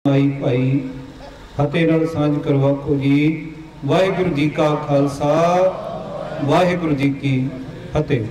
आई भाई फतेह नाल सांझ करवाखो जी। वाहिगुरु जी का खालसा वाहिगुरु जी की फतेह।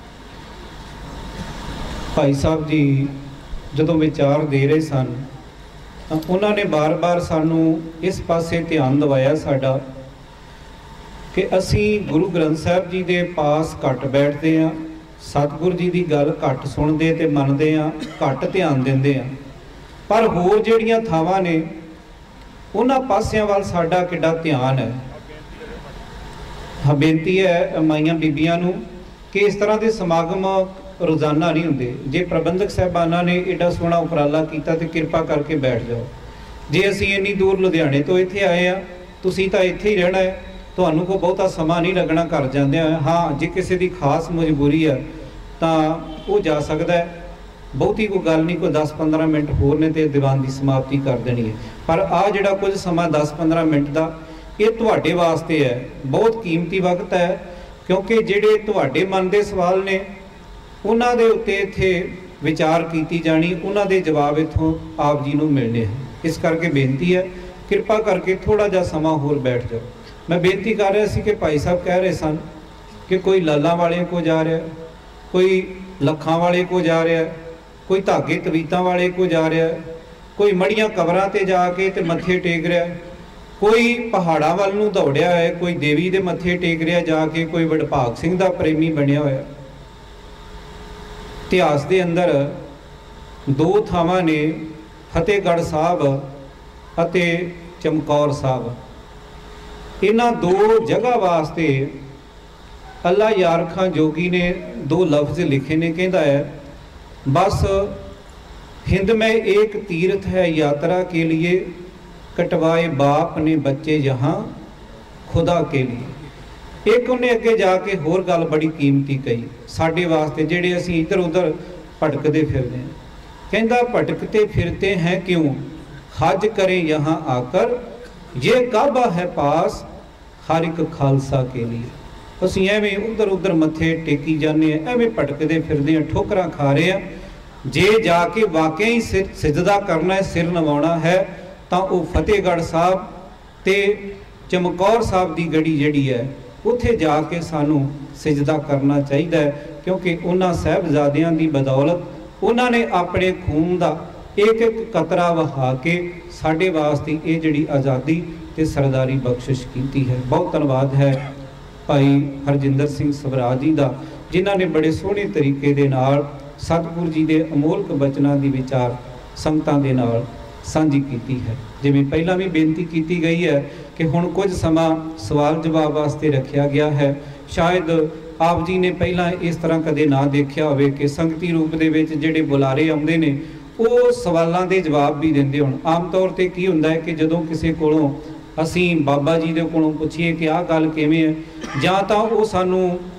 भाई साहब जी जदों विचार दे रहे सन तो उन्होंने बार बार सानू इस पासे ध्यान दवाया साडा कि असी गुरु ग्रंथ साहब जी के पास घट बैठते हैं, सतगुरु जी की गल घट सुनते ते मनते हैं, घट ध्यान देंदे हैं। पर होर जिहड़ियां थावां ने उन्हां पासियां वाल साडा किड्डा ध्यान है। हाँ बेनती है माइयां बीबियां नूं कि इस तरह के समागम रोज़ाना नहीं होंगे। जे प्रबंधक साहबाना ने एडा सोहना उपराला किया तो कृपा करके बैठ जाओ। जे असी इन्नी दूर लुधियाने तो इत्थे आए हैं, तुसीं तां इत्थे ही रहना है, तुहानूं कोई बहुता समा नहीं लगना घर जांदे। हाँ जे किसी की खास मजबूरी है तो वो जा सकता है, बहुती कोई गल नहीं, कोई 10-15 मिनट होर ने तो दीवान की समाप्ति कर देनी है। पर आ जिहड़ा कुछ समा 10-15 मिनट का ये तुहाडे वास्ते है, बहुत कीमती वक्त है, क्योंकि जिहड़े तुहाडे मन के सवाल ने उन्हां दे उत्ते इत्थे विचार की जानी, उन्हां दे जवाब इत्थों आप जी नूं मिलने हैं। इस करके बेनती है कृपा करके थोड़ा जा समा होर बैठ जाओ। मैं बेनती कर रहा सी कि भाई साहब कह रहे सन कि कोई लाला वाले को जा रहा, कोई लखां वाले को जा रहा, कोई धागे तवीतां वाले को जा रहा, कोई मड़ियां कबरां ते जाके ते मत्थे टेक रहा, कोई पहाड़ां वल नूं दौड़िया है, कोई देवी दे मत्थे टेक रहा जाके, कोई वडभाग सिंह दा प्रेमी बनया होया। इतिहास के अंदर दो थावां ने फतेहगढ़ साहब अते चमकौर साहब। इन्हां दो जगह वास्ते अल्लाह यार खां जोगी ने दो लफ्ज़ लिखे ने, कहता है बस हिंद में एक तीर्थ है यात्रा के लिए, कटवाए बाप ने बच्चे यहाँ खुदा के लिए। एक उन्हें अगे जाके होर गल बड़ी कीमती कही साडे वास्ते जिहड़े असीं इधर उधर भटकते फिरते हैं। कहता भटकते फिरते हैं क्यों, हज करें यहाँ आकर, ये काबा है पास हर एक खालसा के लिए। असीं एवें उधर उधर मत्थे टेकी जाने, एवें भटकते फिरते हैं, ठोकरां खा रहे हैं। जे जाके वाकई सिजदा करना है, सिर नवाउणा है, तो वह फतेहगढ़ साहब ते चमकौर साहब की गड़ी जिहड़ी है उत्थे जाके सानू सिजदा करना चाहिए, क्योंकि उन्हां साहिबजादियां दी बदौलत उन्होंने अपने खून का एक एक कतरा वहा के साडे वास्ते ये जिहड़ी आज़ादी ते सरदारी बख्शिश की है। बहुत धन्यवाद है भाई हरजिंदर सिंह सवराज जी का, जिन्हों ने बड़े सोहने तरीके दे नाल सतगुरु जी के अमोलक बचनों की विचार संगतां दे नाल साझी की है। जिवें पहला भी बेनती की गई है कि हुण कुछ समा सवाल जवाब वास्ते रखा गया है। शायद आप जी ने पहला इस तरह कदे ना देखा होवे कि संगती रूप दे विच जिहड़े बुलारे आउंदे ने वो सवालों के जवाब भी देंदे होण। आम तौर पर की हुंदा है कि जदों किसी कोलों असीं बाबा जी दे कोलों पुछीए कि आह गल किवें है, जां तां वो सानू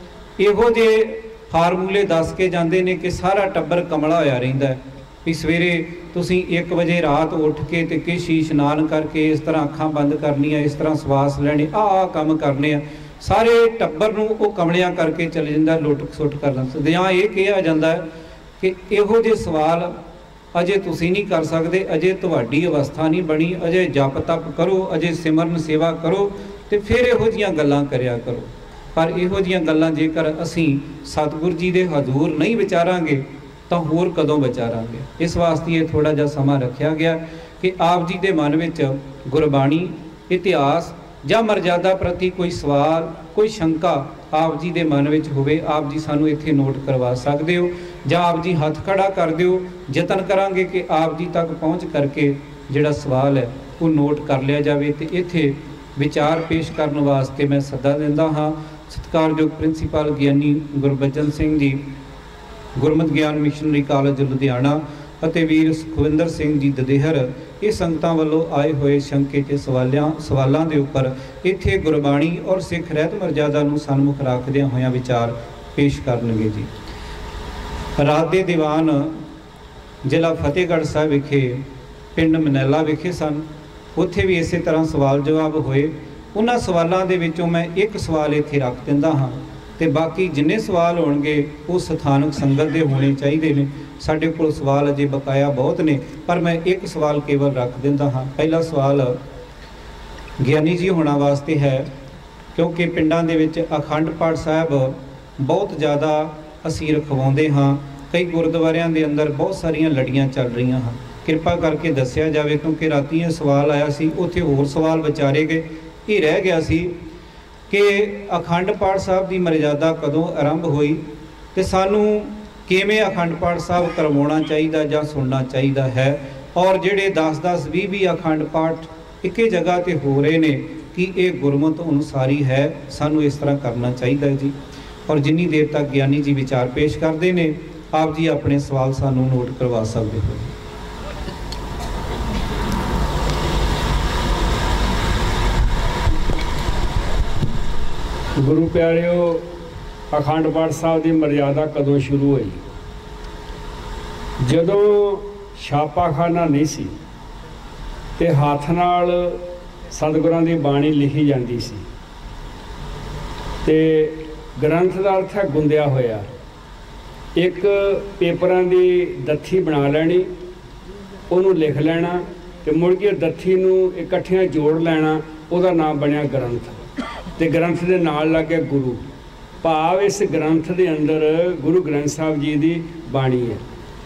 इहो जिहे फार्मूले दस के जांदे ने कि सारा टब्बर कमला होया रहिंदा है भी सवेरे तुसीं 1 बजे रात उठ के ते किश इशनान करके इस तरह अखां बंद करनियां, इस तरह सवास लैणे, आ काम करने आ, सारे टब्बर नूं वो कमलियां करके चले जांदा, लुट सुट कर दिंदा। जां ये कहा जाता है कि इहो जिहे सवाल अजे तुसीं नहीं कर सकते, अजे तुहाडी अवस्था नहीं बनी, अजे जप तप करो, अजे सिमरन सेवा करो तो फिर इहो जिहियां गल्लां करिया करो। पर इहो जिहियां गल्लां जेकर असीं सतगुरु जी दे हजूर नहीं विचारांगे तो होर कदों विचारांगे। इस वास्ते ये थोड़ा जा समा रखा गया कि आप जी के मन में गुरबाणी, इतिहास या मर्यादा प्रति कोई सवाल, कोई शंका आप जी के मन में होवे, आप जी सानू इत्थे नोट करवा सकते हो, या आप जी हथ खड़ा कर दिओ। यतन करांगे कि आप जी तक पहुँच करके जिहड़ा सवाल है वो नोट कर लिया जाए। तो इत्थे विचार पेश करने वास्ते मैं सदा दिंदा हाँ सत्कारयोग प्रिंसीपल ज्ञानी गुरबचन सिंह जी, गुरमत ज्ञान मिशनरी कॉलेज लुधियाना ਅਤੇ ਵੀਰ ਸੁਖਵਿੰਦਰ ਸਿੰਘ ਜੀ ਦਦੇਹਰ, ਇਹ ਸੰਗਤਾਂ ਵੱਲੋਂ ਆਏ ਹੋਏ ਸ਼ੰਕੇ ਤੇ ਸਵਾਲਾਂ ਦੇ ਉੱਪਰ ਇੱਥੇ ਗੁਰਬਾਣੀ ਔਰ ਸਿੱਖ ਰਹਿਤ ਮਰਜ਼ਾਦਾ ਨੂੰ ਸਨਮੁਖ ਰੱਖਦਿਆਂ ਹੋਇਆਂ ਵਿਚਾਰ ਪੇਸ਼ ਕਰਨਗੇ ਜੀ। ਰਾਤ ਦੇ ਦੀਵਾਨ ਜ਼ਿਲ੍ਹਾ ਫਤਿਹਗੜ੍ਹ ਸਾਹਿਬ ਵਿਖੇ ਪਿੰਡ ਮਨੈਲਾ ਵਿਖੇ ਸਨ, ਉੱਥੇ ਵੀ ਇਸੇ ਤਰ੍ਹਾਂ ਸਵਾਲ ਜਵਾਬ ਹੋਏ। ਉਹਨਾਂ ਸਵਾਲਾਂ ਦੇ ਵਿੱਚੋਂ ਮੈਂ ਇੱਕ ਸਵਾਲ ਇੱਥੇ ਰੱਖ ਦਿੰਦਾ ਹਾਂ ਤੇ ਬਾਕੀ ਜਿੰਨੇ ਸਵਾਲ ਹੋਣਗੇ ਉਹ ਸਥਾਨਕ ਸੰਗਤ ਦੇ ਹੋਣੇ ਚਾਹੀਦੇ ਨੇ। ਸਾਡੇ ਕੋਲ सवाल अजे बकाया बहुत ने, पर मैं एक सवाल केवल रख दिंदा हाँ। पहला सवाल ਗਿਆਨੀ जी होना वास्ते है, क्योंकि पिंडां दे विच अखंड पाठ साहब बहुत ज़्यादा असीं रखवाउंदे हाँ। कई गुरुद्वारियां दे अंदर बहुत सारियां लड़ियां चल रही हाँ। कृपा करके दस्सिया जाए, क्योंकि राती ये सवाल आया सी, उत्थे होर सवाल विचारे गए। ये रह गया सी कि अखंड पाठ साहब की मर्यादा कदों आरंभ हुई तो सानू किवें अखंड पाठ साहब करवाउणा चाहिए जां सुनना चाहिए है, और जिहड़े 10-10 20 अखंड पाठ एक ही जगह ते हो रहे ने कि ये गुरमत अनुसारी है, सानू इस तरह करना चाहिए जी। और जिन्नी देर तक ज्ञानी जी विचार पेश करते हैं, आप जी अपने सवाल सानू नोट करवा सकते हो। गुरु प्यारिओ, अखंड पाठ साहब की मर्यादा कदों शुरू हुई? जदों छापाखाना नहीं सी ते हाथ नाल सतगुरां दी बाणी लिखी जाती सी, ते ग्रंथ का अर्थ है गुंदिया होया। एक पेपरां दी दत्थी बना लैनी, उन्होंने लिख लेना, ते मुड़ के दत्थी नूं इकट्ठियां जोड़ लेना, उहदा नाम बनया ग्रंथ। ते ग्रंथ दे नाल लग गया गुरु, भाव इस ग्रंथ दे अंदर गुरु ग्रंथ साहब जी की बाणी है।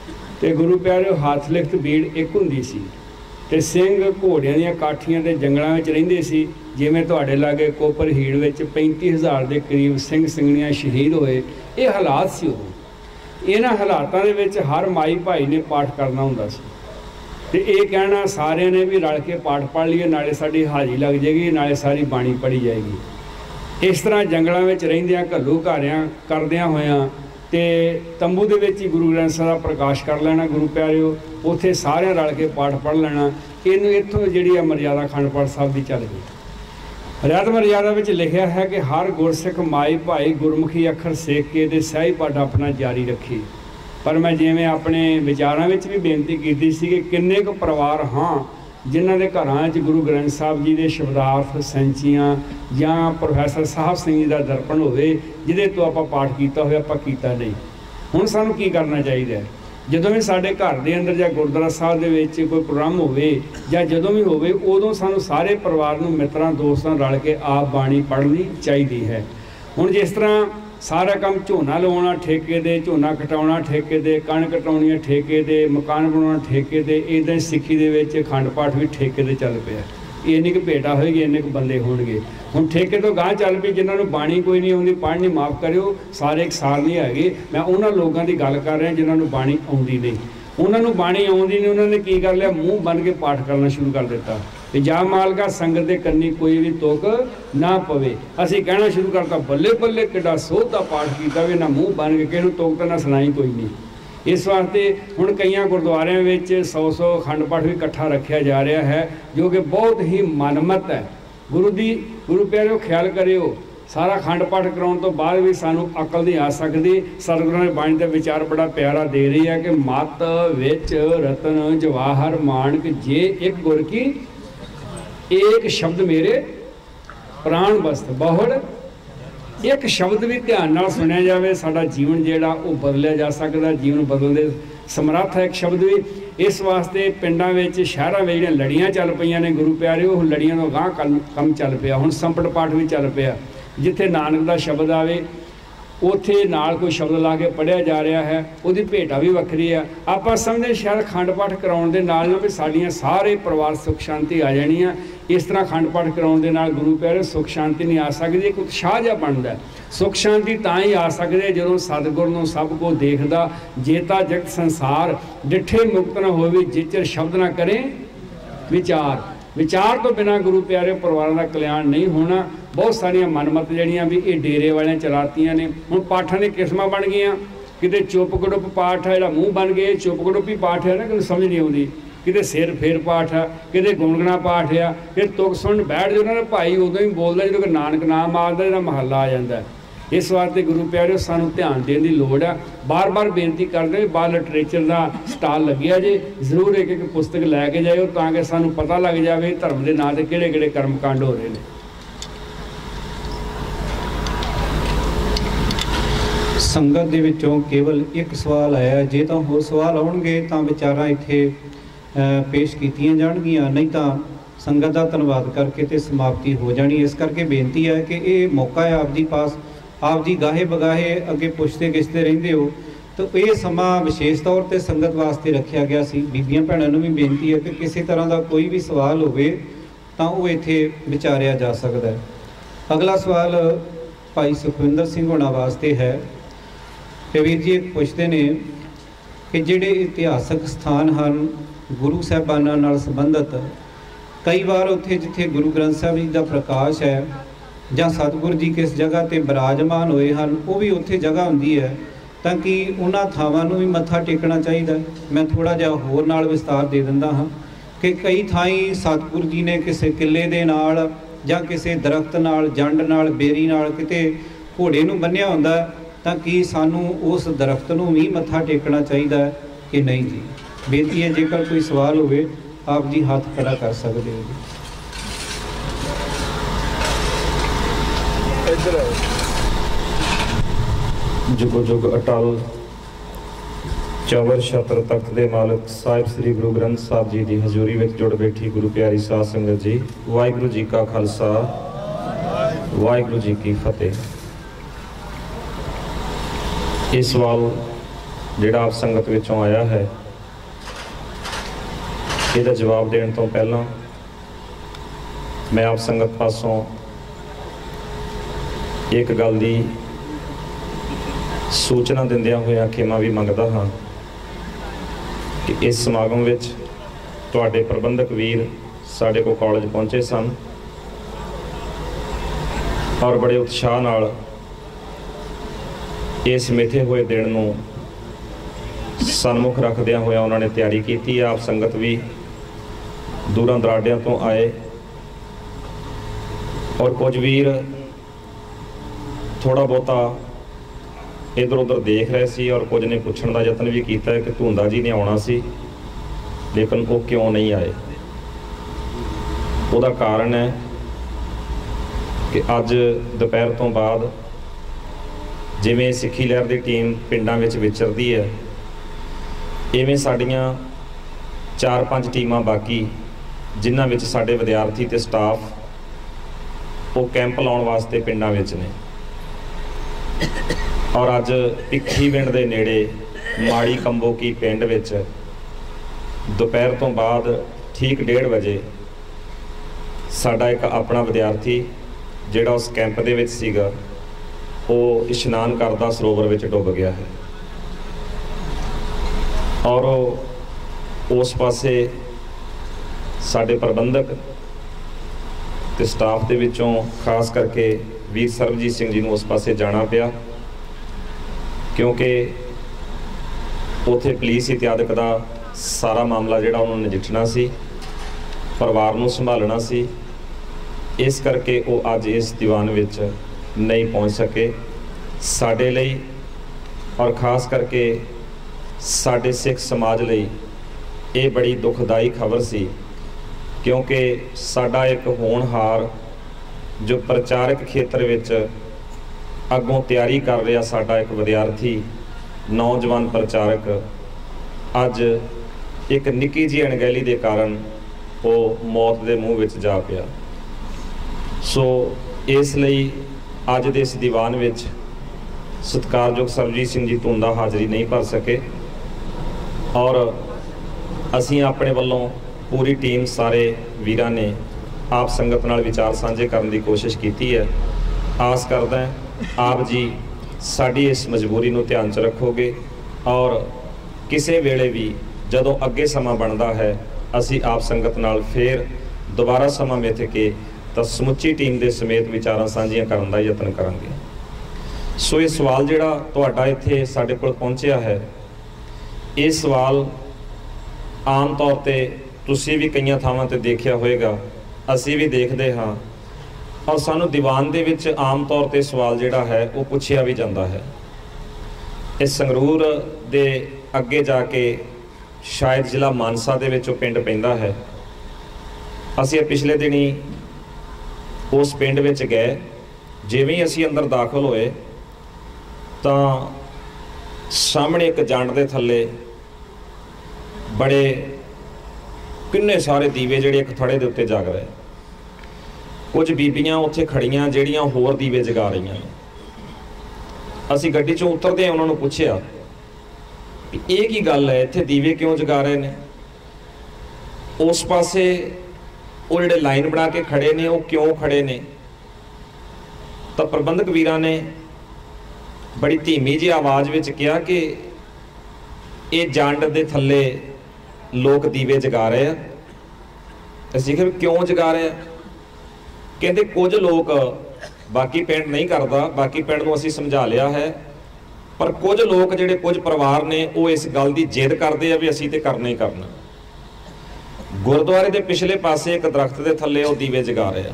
ते गुरु प्यारे हाथ लिखत बीड़ एक हुंदी सी, ते सिंह घोड़ियां दीयां काठियां ते जंगलां विच रहिंदे सी। जिवें तुहाडे लागे कोपर हीड़ विच 35,000 के करीब सिंह सिंघणियां शहीद होए, ये हालात सी उदों। इन्हां हालातां दे विच हर माई भाई ने पाठ करना हुंदा सी, ते ये कहना सारे ने भी रल के पाठ पढ़ लीए, नाले साडी हाज़री लग जाएगी, नाले सारी बाणी पढ़ी जाएगी। इस तरह जंगलों में रहिंदियां घल्लू घारियां करदियां होयां ते तंबू दे विच ही गुरु ग्रंथ साहब दा प्रकाश कर लेना। गुरु प्यारिओ, उत्थे सारे रल के पाठ पढ़ लेना। इनू इत्थों जिहड़ी आ मर्यादा अखंड पाठ साहब की चल गई। रहत मर्यादा विच लिखिया है कि हर गुरसिख माई भाई गुरमुखी अखर सेक के ते सही पाठ अपना जारी रखी। पर मैं जिवें अपने विचारां विच भी बेनती कीती सी कि किन्ने कुछ परिवार हाँ जिन्हां दे घरां च गुरु ग्रंथ साहब जी के शब्दार्थ संचियां जां प्रोफैसर साहब सिंह जी का दर्पण होवे, जिहदे तो आपां पाठ कीता होवे, आपां कीता नहीं। हुण सानूं की करना चाहिए? जदों भी साडे घर दे अंदर जां गुरुद्वारा साहब दे विच कोई प्रोग्राम होवे जां जदों भी होवे, उदों सानूं सारे परिवार नूं मित्रां दोस्तां रल के आप बाणी पढ़नी चाहिए है। हुण जिस तरह सारा काम झोना लवाउणा ठेके दे, झोना कटाउणा ठेके दे, कणक कटाउणी ठेके दे, मकान बनाउणा ठेके दे, इदां ही सिੱਖੀ ਦੇ ਵਿੱਚ अखंड पाठ भी ठेके दे चल पिया। इन्नी कुछ भेटा होएगी, इन्ने कुछ बंदे होणगे। हुण ठेके तो गांह चल पई, जिन्हां नूं बाणी कोई नहीं आउंदी, पढ़नी माफ़ करियो, सारे एक साल नहीं हैगे। मैं उन्हां लोकां दी गल कर रहा जिन्हां नूं बाणी आउंदी नहीं। उन्हां नूं बाणी आउंदी नहीं, उन्हां ने की कर लिया, मूँह बन के पाठ करना शुरू कर दिता। जा मालका संगत के कन्नी कोई भी तुक ना पवे। असीं कहना शुरू करता, बल्ले बल्ले किड्डा सोध दा पाठ कीता वे, ना मूँह बन के किहनूं तुक तो ना सुनाई कोई नहीं। इस वास्ते हुण कईयां गुरुद्वारियां विच 100-100 अखंड पाठ भी इकट्ठा रखा जा रहा है, जो कि बहुत ही मनमत है। गुरु प्यारिओ, ख्याल करिओ, सारा अखंड पाठ कराउण तो बाद भी सानूं अकल नहीं आ सकती। सतगुरां ने बाणी दा विचार बड़ा प्यारा दे रही है कि मत विच रतन जवाहर माणक, जे एक गुर की एक शब्द मेरे प्राण बस्त बहुड़। एक शब्द भी ध्यान नाल सुनिया जाए, साडा जीवन जिहड़ा वो बदलिया जा सकदा, जीवन बदलने समर्थ है एक शब्द भी। इस वास्ते पिंडां विच शहरां विच जिहड़ियां लड़ियां चल पईयां ने गुरु प्यारिओ, वो लड़ियां तो गांह कम चल पिया। हुण संपट पाठ भी चल पिया, जिथे नानक दा शब्द आवे उत्थे नाल कोई शब्द ला के पढ़िया जा रहा है, उसकी भेटा भी वक्री है। आपां समझदे शायद अखंड पाठ कराउण दे नाल भी साडियां सारे परिवार सुख शांति आ जानी है। इस तरह अखंड पाठ कराउण दे नाल गुरु प्यारे सुख शांति नहीं आ सकती, एक उत्साह जिहा बनदा। सुख शांति तां ही आ सकदी है जदों सतगुर नूं सब को देखदा। जेता जगत संसार डिठे मुक्त न होवे, जिचर शब्द ना करें विचार। विचार तो बिना गुरु प्यारे परिवारों का कल्याण नहीं होना। बहुत सारिया मनमत जड़ियाँ भी ये डेरे वाले चलातियां ने। हुण पाठां दी किस्मां बन गईयां, किते चुप गड़ुप पाठ है, जिहड़ा मूँह बन गए चुप गड़ुप ही पाठ है ना, कि समझ नहीं आउंदी। किते सिर फेर पाठ है, किते गुणगुणा पाठ है, फिर तुक सुन बैठ जो ना भाई उदों ही बोलदा जो नानक नाम आखदा, जिहड़ा महला आ जांदा है। इस वास्ते गुरु प्यारे सानू ध्यान देने की लोड़ है। बार बार बेनती करते बाल लिटरेचर का स्टाल लग्या जे, जरूर एक एक पुस्तक लैके जाओ ताकि सानू पता लग जाए धर्म के नाम से किहड़े कर्मकांड हो रहे हैं। ਸੰਗਤ ਦੇ ਵਿੱਚੋਂ ਕੇਵਲ ਇੱਕ ਸਵਾਲ ਆਇਆ। ਜੇ ਤਾਂ ਹੋਰ ਸਵਾਲ ਆਉਣਗੇ ਤਾਂ ਵਿਚਾਰਾਂ ਇੱਥੇ ਪੇਸ਼ ਕੀਤੀਆਂ ਜਾਣਗੀਆਂ, ਨਹੀਂ ਤਾਂ ਸੰਗਤ ਦਾ ਧੰਨਵਾਦ ਕਰਕੇ ਤੇ ਸਮਾਪਤੀ ਹੋ ਜਾਣੀ। ਇਸ ਕਰਕੇ ਬੇਨਤੀ ਹੈ ਕਿ ਇਹ ਮੌਕਾ ਹੈ ਆਪ ਜੀ ਪਾਸ, ਆਪ ਜੀ ਗਾਹੇ ਬਗਾਹੇ ਅੱਗੇ ਪੁੱਛਦੇ ਗਿੱਛਦੇ ਰਹਿੰਦੇ ਹੋ, ਤਾਂ ਇਹ ਸਮਾਂ ਵਿਸ਼ੇਸ਼ ਤੌਰ 'ਤੇ ਸੰਗਤ ਵਾਸਤੇ ਰੱਖਿਆ ਗਿਆ ਸੀ। ਬੀਬੀਆਂ ਭੈਣਾਂ ਨੂੰ ਵੀ ਬੇਨਤੀ ਹੈ ਕਿ ਕਿਸੇ ਤਰ੍ਹਾਂ ਦਾ ਕੋਈ ਵੀ ਸਵਾਲ ਹੋਵੇ ਤਾਂ ਉਹ ਇੱਥੇ ਵਿਚਾਰਿਆ ਜਾ ਸਕਦਾ ਹੈ। ਅਗਲਾ ਸਵਾਲ ਭਾਈ ਸੁਖਵਿੰਦਰ ਸਿੰਘ ਹੋਣਾ ਵਾਸਤੇ ਹੈ। ਵੀਰ ਜੀ ਪੁੱਛਦੇ ਨੇ ਕਿ ਜਿਹੜੇ ਇਤਿਹਾਸਕ ਸਥਾਨ ਹਨ ਗੁਰੂ ਸਾਹਿਬਾਨਾਂ ਨਾਲ ਸੰਬੰਧਿਤ, ਕਈ ਵਾਰ ਉੱਥੇ ਜਿੱਥੇ ਗੁਰੂ ਗ੍ਰੰਥ ਸਾਹਿਬ ਜੀ ਦਾ ਪ੍ਰਕਾਸ਼ ਹੈ ਜਾਂ ਸਤਿਗੁਰੂ ਜੀ ਕਿਸ ਜਗ੍ਹਾ 'ਤੇ ਬਿਰਾਜਮਾਨ ਹੋਏ ਹਨ, ਉਹ ਵੀ ਉੱਥੇ ਜਗ੍ਹਾ ਹੁੰਦੀ ਹੈ, ਤਾਂ ਕਿ ਉਹਨਾਂ ਥਾਵਾਂ ਨੂੰ ਵੀ ਮੱਥਾ ਟੇਕਣਾ ਚਾਹੀਦਾ। ਮੈਂ ਥੋੜ੍ਹਾ ਜਿਹਾ ਹੋਰ ਨਾਲ ਵਿਸਤਾਰ ਦੇ ਦਿੰਦਾ ਹਾਂ ਕਿ ਕਈ ਥਾਈਂ ਸਤਿਗੁਰੂ ਜੀ ਨੇ ਕਿਸੇ ਕਿੱਲੇ ਦੇ ਨਾਲ ਜਾਂ ਕਿਸੇ ਦਰਖਤ ਨਾਲ, ਜੰਡ ਨਾਲ, ਬੇਰੀ ਨਾਲ ਕਿਤੇ ਘੋੜੇ ਨੂੰ ਬੰਨ੍ਹਿਆ ਹੁੰਦਾ, ਤਾਂ ਕਿ ਸਾਨੂੰ ਉਸ ਦਰਖਤ ਨੂੰ ਵੀ ਮੱਥਾ ਟੇਕਣਾ ਚਾਹੀਦਾ ਕਿ ਨਹੀਂ ਜੀ? ਬੇਨਤੀ ਹੈ ਜੇਕਰ ਕੋਈ ਸਵਾਲ ਹੋਵੇ ਆਪ ਜੀ ਹੱਥ ਖੜਾ ਕਰ ਸਕਦੇ ਹੋ ਜੀ। ਜੁਗੋ ਜੁਗ ਅਟਲ ਚੌਵਰ ਛਤਰ ਤਖਤ ਦੇ ਮਾਲਕ ਸਾਹਿਬ ਸ੍ਰੀ ਗੁਰੂ ਗ੍ਰੰਥ ਸਾਹਿਬ ਜੀ ਦੀ ਹਜ਼ੂਰੀ ਵਿੱਚ ਜੁੜ ਬੈਠੀ ਗੁਰੂ ਪਿਆਰੀ ਸਾਧ ਸੰਗਤ ਜੀ, ਵਾਹਿਗੁਰੂ ਜੀ ਕਾ ਖਾਲਸਾ, ਵਾਹਿਗੁਰੂ ਜੀ ਕੀ ਫਤਿਹ। ਇਹ ਸਵਾਲ ਜਿਹੜਾ ਆਪ ਸੰਗਤ ਵਿੱਚੋਂ ਆਇਆ ਹੈ, ਇਹਦਾ ਜਵਾਬ ਦੇਣ ਤੋਂ ਪਹਿਲਾਂ ਮੈਂ ਆਪ ਸੰਗਤ ਪਾਸੋਂ ਇੱਕ ਗੱਲ ਦੀ ਸੂਚਨਾ ਦਿੰਦਿਆਂ ਹੋਇਆਂ ਖਿਮਾ ਵੀ ਮੰਗਦਾ ਹਾਂ ਕਿ ਇਸ ਸਮਾਗਮ ਵਿੱਚ ਤੁਹਾਡੇ ਪ੍ਰਬੰਧਕ ਵੀਰ ਸਾਡੇ ਕੋਲ ਕਾਲਜ ਪਹੁੰਚੇ ਸਨ ਔਰ ਬੜੇ ਉਤਸ਼ਾਹ ਨਾਲ ਇਸ ਮਿੱਥੇ ਹੋਏ ਦਿਨ ਨੂੰ ਸਨਮੁਖ ਰੱਖਦਿਆਂ ਹੋਇਆਂ ਉਹਨਾਂ ਨੇ ਤਿਆਰੀ ਕੀਤੀ। ਆਪ ਸੰਗਤ ਵੀ ਦੂਰਾਂ ਦਰਾਡਿਆਂ ਤੋਂ ਆਏ ਔਰ ਕੁਝ ਵੀਰ ਥੋੜ੍ਹਾ ਬਹੁਤਾ ਇੱਧਰ ਉੱਧਰ ਦੇਖ ਰਹੇ ਸੀ ਔਰ ਕੁਝ ਨੇ ਪੁੱਛਣ ਦਾ ਯਤਨ ਵੀ ਕੀਤਾ ਕਿ ਧੁੰਦਾ ਜੀ ਨੇ ਆਉਣਾ ਸੀ ਲੇਕਿਨ ਉਹ ਕਿਉਂ ਨਹੀਂ ਆਏ। ਉਹਦਾ ਕਾਰਨ ਹੈ ਕਿ ਅੱਜ ਦੁਪਹਿਰ ਤੋਂ ਬਾਅਦ ਜਿਵੇਂ ਸਿੱਖੀ ਲਹਿਰ ਦੀ ਟੀਮ ਪਿੰਡਾਂ ਵਿੱਚ ਵਿਚਰਦੀ ਹੈ, ਇਵੇਂ ਸਾਡੀਆਂ 4-5 ਟੀਮਾਂ ਬਾਕੀ ਜਿਨ੍ਹਾਂ ਵਿੱਚ ਸਾਡੇ ਵਿਦਿਆਰਥੀ ਅਤੇ ਸਟਾਫ ਉਹ ਕੈਂਪ ਲਾਉਣ ਵਾਸਤੇ ਪਿੰਡਾਂ ਵਿੱਚ ਨੇ। ਔਰ ਅੱਜ ਭਿੱਖੀਵਿੰਡ ਦੇ ਨੇੜੇ ਮਾੜੀ ਕੰਬੋਕੀ ਪਿੰਡ ਵਿੱਚ ਦੁਪਹਿਰ ਤੋਂ ਬਾਅਦ ਠੀਕ 1:30 ਵਜੇ ਸਾਡਾ ਇੱਕ ਆਪਣਾ ਵਿਦਿਆਰਥੀ ਜਿਹੜਾ ਉਸ ਕੈਂਪ ਦੇ ਵਿੱਚ ਸੀਗਾ, ਉਹ ਇਸ਼ਨਾਨ ਕਰਦਾ ਸਰੋਵਰ ਵਿੱਚ ਡੁੱਬ ਗਿਆ ਹੈ ਔਰ ਉਸ ਪਾਸੇ ਸਾਡੇ ਪ੍ਰਬੰਧਕ ਤੇ ਸਟਾਫ ਦੇ ਵਿੱਚੋਂ ਖਾਸ ਕਰਕੇ ਵੀਰ ਸਰਬਜੀਤ ਸਿੰਘ ਜੀ ਨੂੰ ਉਸ ਪਾਸੇ ਜਾਣਾ ਪਿਆ ਕਿਉਂਕਿ ਉੱਥੇ ਪੁਲਿਸ ਇਤਿਆਦਿਕ ਦਾ ਸਾਰਾ ਮਾਮਲਾ ਜਿਹੜਾ ਉਹਨਾਂ ਨੂੰ ਨਜਿੱਠਣਾ ਸੀ, ਪਰਿਵਾਰ ਨੂੰ ਸੰਭਾਲਣਾ ਸੀ। ਇਸ ਕਰਕੇ ਉਹ ਅੱਜ ਇਸ ਦੀਵਾਨ ਵਿੱਚ ਨਹੀਂ ਪਹੁੰਚ ਸਕੇ। ਸਾਡੇ ਲਈ ਔਰ ਖਾਸ ਕਰਕੇ ਸਾਡੇ ਸਿੱਖ ਸਮਾਜ ਲਈ ਇਹ ਬੜੀ ਦੁਖਦਾਈ ਖਬਰ ਸੀ ਕਿਉਂਕਿ ਸਾਡਾ ਇੱਕ ਹੋਣਹਾਰ ਜੋ ਪ੍ਰਚਾਰਕ ਖੇਤਰ ਵਿੱਚ ਅੱਗੋਂ ਤਿਆਰੀ ਕਰ ਰਿਹਾ ਸਾਡਾ ਇੱਕ ਵਿਦਿਆਰਥੀ, ਨੌਜਵਾਨ ਪ੍ਰਚਾਰਕ, ਅੱਜ ਇੱਕ ਨਿੱਕੀ ਜਿਹੀ ਅਣਗਹਿਲੀ ਦੇ ਕਾਰਨ ਉਹ ਮੌਤ ਦੇ ਮੂੰਹ ਵਿੱਚ ਜਾ ਪਿਆ। ਸੋ ਇਸ ਲਈ ਅੱਜ ਦੇ ਇਸ ਦੀਵਾਨ ਵਿੱਚ ਸਤਿਕਾਰਯੋਗ ਸਰਬਜੀਤ ਸਿੰਘ ਜੀ ਧੁੰਦਾ ਹਾਜ਼ਰੀ ਨਹੀਂ ਭਰ ਸਕੇ ਔਰ ਅਸੀਂ ਆਪਣੇ ਵੱਲੋਂ ਪੂਰੀ ਟੀਮ ਸਾਰੇ ਵੀਰਾਂ ਨੇ ਆਪ ਸੰਗਤ ਨਾਲ ਵਿਚਾਰ ਸਾਂਝੇ ਕਰਨ ਦੀ ਕੋਸ਼ਿਸ਼ ਕੀਤੀ ਹੈ। ਆਸ ਕਰਦਾ ਆਪ ਜੀ ਸਾਡੀ ਇਸ ਮਜਬੂਰੀ ਨੂੰ ਧਿਆਨ 'ਚ ਰੱਖੋਗੇ ਔਰ ਕਿਸੇ ਵੇਲੇ ਵੀ ਜਦੋਂ ਅੱਗੇ ਸਮਾਂ ਬਣਦਾ ਹੈ ਅਸੀਂ ਆਪ ਸੰਗਤ ਨਾਲ ਫੇਰ ਦੁਬਾਰਾ ਸਮਾਂ ਮਿੱਥ ਕੇ ਤਾਂ ਸਮੁੱਚੀ ਟੀਮ ਦੇ ਸਮੇਤ ਵਿਚਾਰਾਂ ਸਾਂਝੀਆਂ ਕਰਨ ਦਾ ਯਤਨ ਕਰਾਂਗੇ। ਸੋ ਇਹ ਸਵਾਲ ਜਿਹੜਾ ਤੁਹਾਡਾ ਇੱਥੇ ਸਾਡੇ ਕੋਲ ਪਹੁੰਚਿਆ ਹੈ, ਇਹ ਸਵਾਲ ਆਮ ਤੌਰ 'ਤੇ ਤੁਸੀਂ ਵੀ ਕਈਆਂ ਥਾਵਾਂ 'ਤੇ ਦੇਖਿਆ ਹੋਵੇਗਾ, ਅਸੀਂ ਵੀ ਦੇਖਦੇ ਹਾਂ ਔਰ ਸਾਨੂੰ ਦੀਵਾਨ ਦੇ ਵਿੱਚ ਆਮ ਤੌਰ 'ਤੇ ਸਵਾਲ ਜਿਹੜਾ ਹੈ ਉਹ ਪੁੱਛਿਆ ਵੀ ਜਾਂਦਾ ਹੈ। ਇਸ ਸੰਗਰੂਰ ਦੇ ਅੱਗੇ ਜਾ ਕੇ ਸ਼ਾਇਦ ਜ਼ਿਲ੍ਹਾ ਮਾਨਸਾ ਦੇ ਵਿੱਚ ਉਹ ਪਿੰਡ ਪੈਂਦਾ ਹੈ। ਅਸੀਂ ਪਿਛਲੇ ਦਿਨੀ ਉਸ ਪਿੰਡ ਵਿੱਚ ਗਏ। ਜਿਵੇਂ ਹੀ ਅਸੀਂ ਅੰਦਰ ਦਾਖਲ ਹੋਏ ਤਾਂ ਸਾਹਮਣੇ ਇੱਕ ਜੰਡ ਦੇ ਥੱਲੇ ਬੜੇ ਕਿੰਨੇ ਸਾਰੇ ਦੀਵੇ ਜਿਹੜੇ ਇੱਕ ਥੜੇ ਦੇ ਉੱਤੇ ਜਗ ਰਹੇ। ਕੁਝ ਬੀਬੀਆਂ ਉੱਥੇ ਖੜੀਆਂ ਜਿਹੜੀਆਂ ਹੋਰ ਦੀਵੇ ਜਗਾ ਰਹੀਆਂ ਨੇ। ਅਸੀਂ ਗੱਡੀ 'ਚੋਂ ਉਤਰਦੇ ਹਾਂ, ਉਹਨਾਂ ਨੂੰ ਪੁੱਛਿਆ ਵੀ ਇਹ ਕੀ ਗੱਲ ਹੈ, ਇੱਥੇ ਦੀਵੇ ਕਿਉਂ ਜਗਾ ਰਹੇ ਨੇ? ਉਸ ਪਾਸੇ ਉਹ ਜਿਹੜੇ ਲਾਈਨ ਬਣਾ ਕੇ ਖੜੇ ਨੇ ਉਹ ਕਿਉਂ ਖੜੇ ਨੇ? ਤਾਂ ਪ੍ਰਬੰਧਕ ਵੀਰਾਂ ਨੇ ਬੜੀ ਧੀਮੀ ਜਿਹੀ ਆਵਾਜ਼ ਵਿੱਚ ਕਿਹਾ ਕਿ ਇਹ ਜੰਡ ਦੇ ਥੱਲੇ ਲੋਕ ਦੀਵੇ ਜਗਾ ਰਹੇ ਆ। ਅਸੀਂ ਕਿਹਾ ਕਿਉਂ ਜਗਾ ਰਹੇ ਆ? ਕਹਿੰਦੇ ਕੁਝ ਲੋਕ, ਬਾਕੀ ਪਿੰਡ ਨਹੀਂ ਕਰਦਾ, ਬਾਕੀ ਪਿੰਡ ਨੂੰ ਅਸੀਂ ਸਮਝਾ ਲਿਆ ਹੈ, ਪਰ ਕੁਝ ਲੋਕ ਜਿਹੜੇ ਕੁਝ ਪਰਿਵਾਰ ਨੇ ਉਹ ਇਸ ਗੱਲ ਦੀ ਜਿੱਦ ਕਰਦੇ ਆ ਵੀ ਅਸੀਂ ਤੇ ਕਰਨਾ ਹੀ ਕਰਨਾ। ਗੁਰਦੁਆਰੇ ਦੇ ਪਿਛਲੇ ਪਾਸੇ ਇੱਕ ਦਰਖਤ ਦੇ ਥੱਲੇ ਉਹ ਦੀਵੇ ਜਗਾ ਰਹੇ ਆ।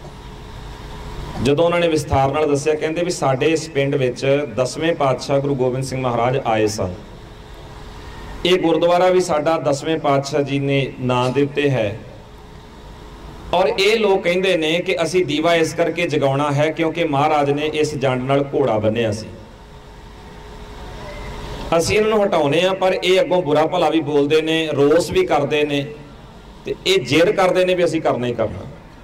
ਜਦੋਂ ਉਹਨਾਂ ਨੇ ਵਿਸਥਾਰ ਨਾਲ ਦੱਸਿਆ, ਕਹਿੰਦੇ ਵੀ ਸਾਡੇ ਇਸ ਪਿੰਡ ਵਿੱਚ 10ਵੇਂ ਪਾਤਸ਼ਾਹ ਗੁਰੂ ਗੋਬਿੰਦ ਸਿੰਘ ਮਹਾਰਾਜ ਆਏ ਸਨ। ਇਹ ਗੁਰਦੁਆਰਾ ਵੀ ਸਾਡਾ 10ਵੇਂ ਪਾਤਸ਼ਾਹ ਜੀ ਨੇ ਨਾਂ ਦੇ ਉੱਤੇ ਹੈ। ਔਰ ਇਹ ਲੋਕ ਕਹਿੰਦੇ ਨੇ ਕਿ ਅਸੀਂ ਦੀਵਾ ਇਸ ਕਰਕੇ ਜਗਾਉਣਾ ਹੈ ਕਿਉਂਕਿ ਮਹਾਰਾਜ ਨੇ ਇਸ ਜੰਡ ਨਾਲ ਘੋੜਾ ਬੰਨਿਆ ਸੀ। ਅਸੀਂ ਇਹਨਾਂ ਨੂੰ ਹਟਾਉਨੇ ਆ, ਪਰ ਇਹ ਅੱਗੋਂ ਬੁਰਾ ਭਲਾ ਵੀ ਬੋਲਦੇ ਨੇ, ਰੋਸ ਵੀ ਕਰਦੇ ਨੇ, ਤੇ ਇਹ ਜ਼ਿੱਦ ਕਰਦੇ ਨੇ ਵੀ ਅਸੀਂ ਕਰਨਾ ਹੀ ਕਰਨਾ।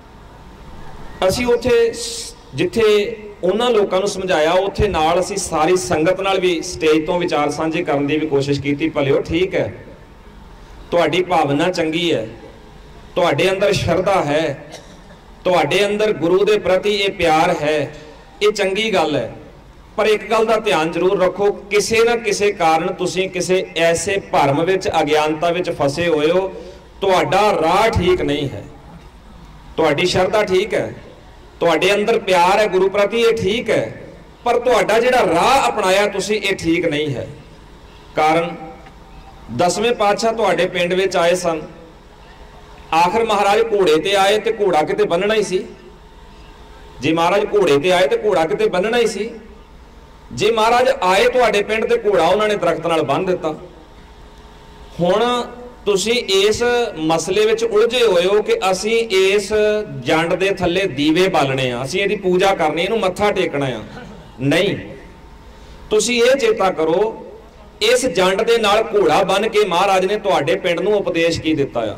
ਅਸੀਂ ਉੱਥੇ ਜਿੱਥੇ ਉਹਨਾਂ ਲੋਕਾਂ ਨੂੰ ਸਮਝਾਇਆ, ਉੱਥੇ ਨਾਲ ਅਸੀਂ ਸਾਰੀ ਸੰਗਤ ਨਾਲ ਵੀ ਸਟੇਜ ਤੋਂ ਵਿਚਾਰ ਸਾਂਝੇ ਕਰਨ ਦੀ ਵੀ ਕੋਸ਼ਿਸ਼ ਕੀਤੀ। ਭਲਿਓ ਠੀਕ ਹੈ, ਤੁਹਾਡੀ ਭਾਵਨਾ ਚੰਗੀ ਹੈ, ਤੁਹਾਡੇ ਅੰਦਰ ਸ਼ਰਧਾ ਹੈ, ਤੁਹਾਡੇ ਅੰਦਰ ਗੁਰੂ ਦੇ ਪ੍ਰਤੀ ਇਹ ਪਿਆਰ ਹੈ, ਇਹ ਚੰਗੀ ਗੱਲ ਹੈ। ਪਰ ਇੱਕ ਗੱਲ ਦਾ ਧਿਆਨ ਜ਼ਰੂਰ ਰੱਖੋ, ਕਿਸੇ ਨਾ ਕਿਸੇ ਕਾਰਨ ਤੁਸੀਂ ਕਿਸੇ ਐਸੇ ਭਰਮ ਵਿੱਚ, ਅਗਿਆਨਤਾ ਵਿੱਚ ਫਸੇ ਹੋਏ ਹੋ। ਤੁਹਾਡਾ ਰਾਹ ਠੀਕ ਨਹੀਂ ਹੈ, ਤੁਹਾਡੀ ਸ਼ਰਧਾ ਠੀਕ ਹੈ, ਤੁਹਾਡੇ ਅੰਦਰ ਪਿਆਰ ਹੈ ਗੁਰੂ ਪ੍ਰਤੀ, ਇਹ ਠੀਕ ਹੈ, ਪਰ ਤੁਹਾਡਾ ਜਿਹੜਾ ਰਾਹ ਅਪਣਾਇਆ ਤੁਸੀਂ ਇਹ ਠੀਕ ਨਹੀਂ ਹੈ। ਕਾਰਨ 10ਵੇਂ ਪਾਤਸ਼ਾਹ ਤੁਹਾਡੇ ਪਿੰਡ ਵਿੱਚ ਆਏ ਸਨ। ਆਖਰ ਮਹਾਰਾਜ ਘੋੜੇ ਤੇ ਆਏ ਤੇ ਘੋੜਾ ਕਿਤੇ ਬੰਨਣਾ ਹੀ ਸੀ। ਜੇ ਮਹਾਰਾਜ ਘੋੜੇ ਤੇ ਆਏ ਤੇ ਘੋੜਾ ਕਿਤੇ ਬੰਨਣਾ ਹੀ ਸੀ। ਜੇ ਮਹਾਰਾਜ ਆਏ ਤੁਹਾਡੇ ਪਿੰਡ ਤੇ ਘੋੜਾ ਉਹਨਾਂ ਨੇ ਦਰਖਤ ਨਾਲ ਬੰਨ੍ਹ ਦਿੱਤਾ। ਹੁਣ ਤੁਸੀਂ ਇਸ ਮਸਲੇ ਵਿੱਚ ਉਲਝੇ ਹੋਏ ਹੋ ਕਿ ਅਸੀਂ ਇਸ ਜੰਡ ਦੇ ਥੱਲੇ ਦੀਵੇ ਬਾਲਣੇ ਆ, ਅਸੀਂ ਇਹਦੀ ਪੂਜਾ ਕਰਨੀ, ਇਹਨੂੰ ਮੱਥਾ ਟੇਕਣਾ ਆ। ਨਹੀਂ, ਤੁਸੀਂ ਇਹ ਚੇਤਾ ਕਰੋ, ਇਸ ਜੰਡ ਦੇ ਨਾਲ ਘੋੜਾ ਬੰਨ੍ਹ ਕੇ ਮਹਾਰਾਜ ਨੇ ਤੁਹਾਡੇ ਪਿੰਡ ਨੂੰ ਉਪਦੇਸ਼ ਕੀ ਦਿੱਤਾ ਆ।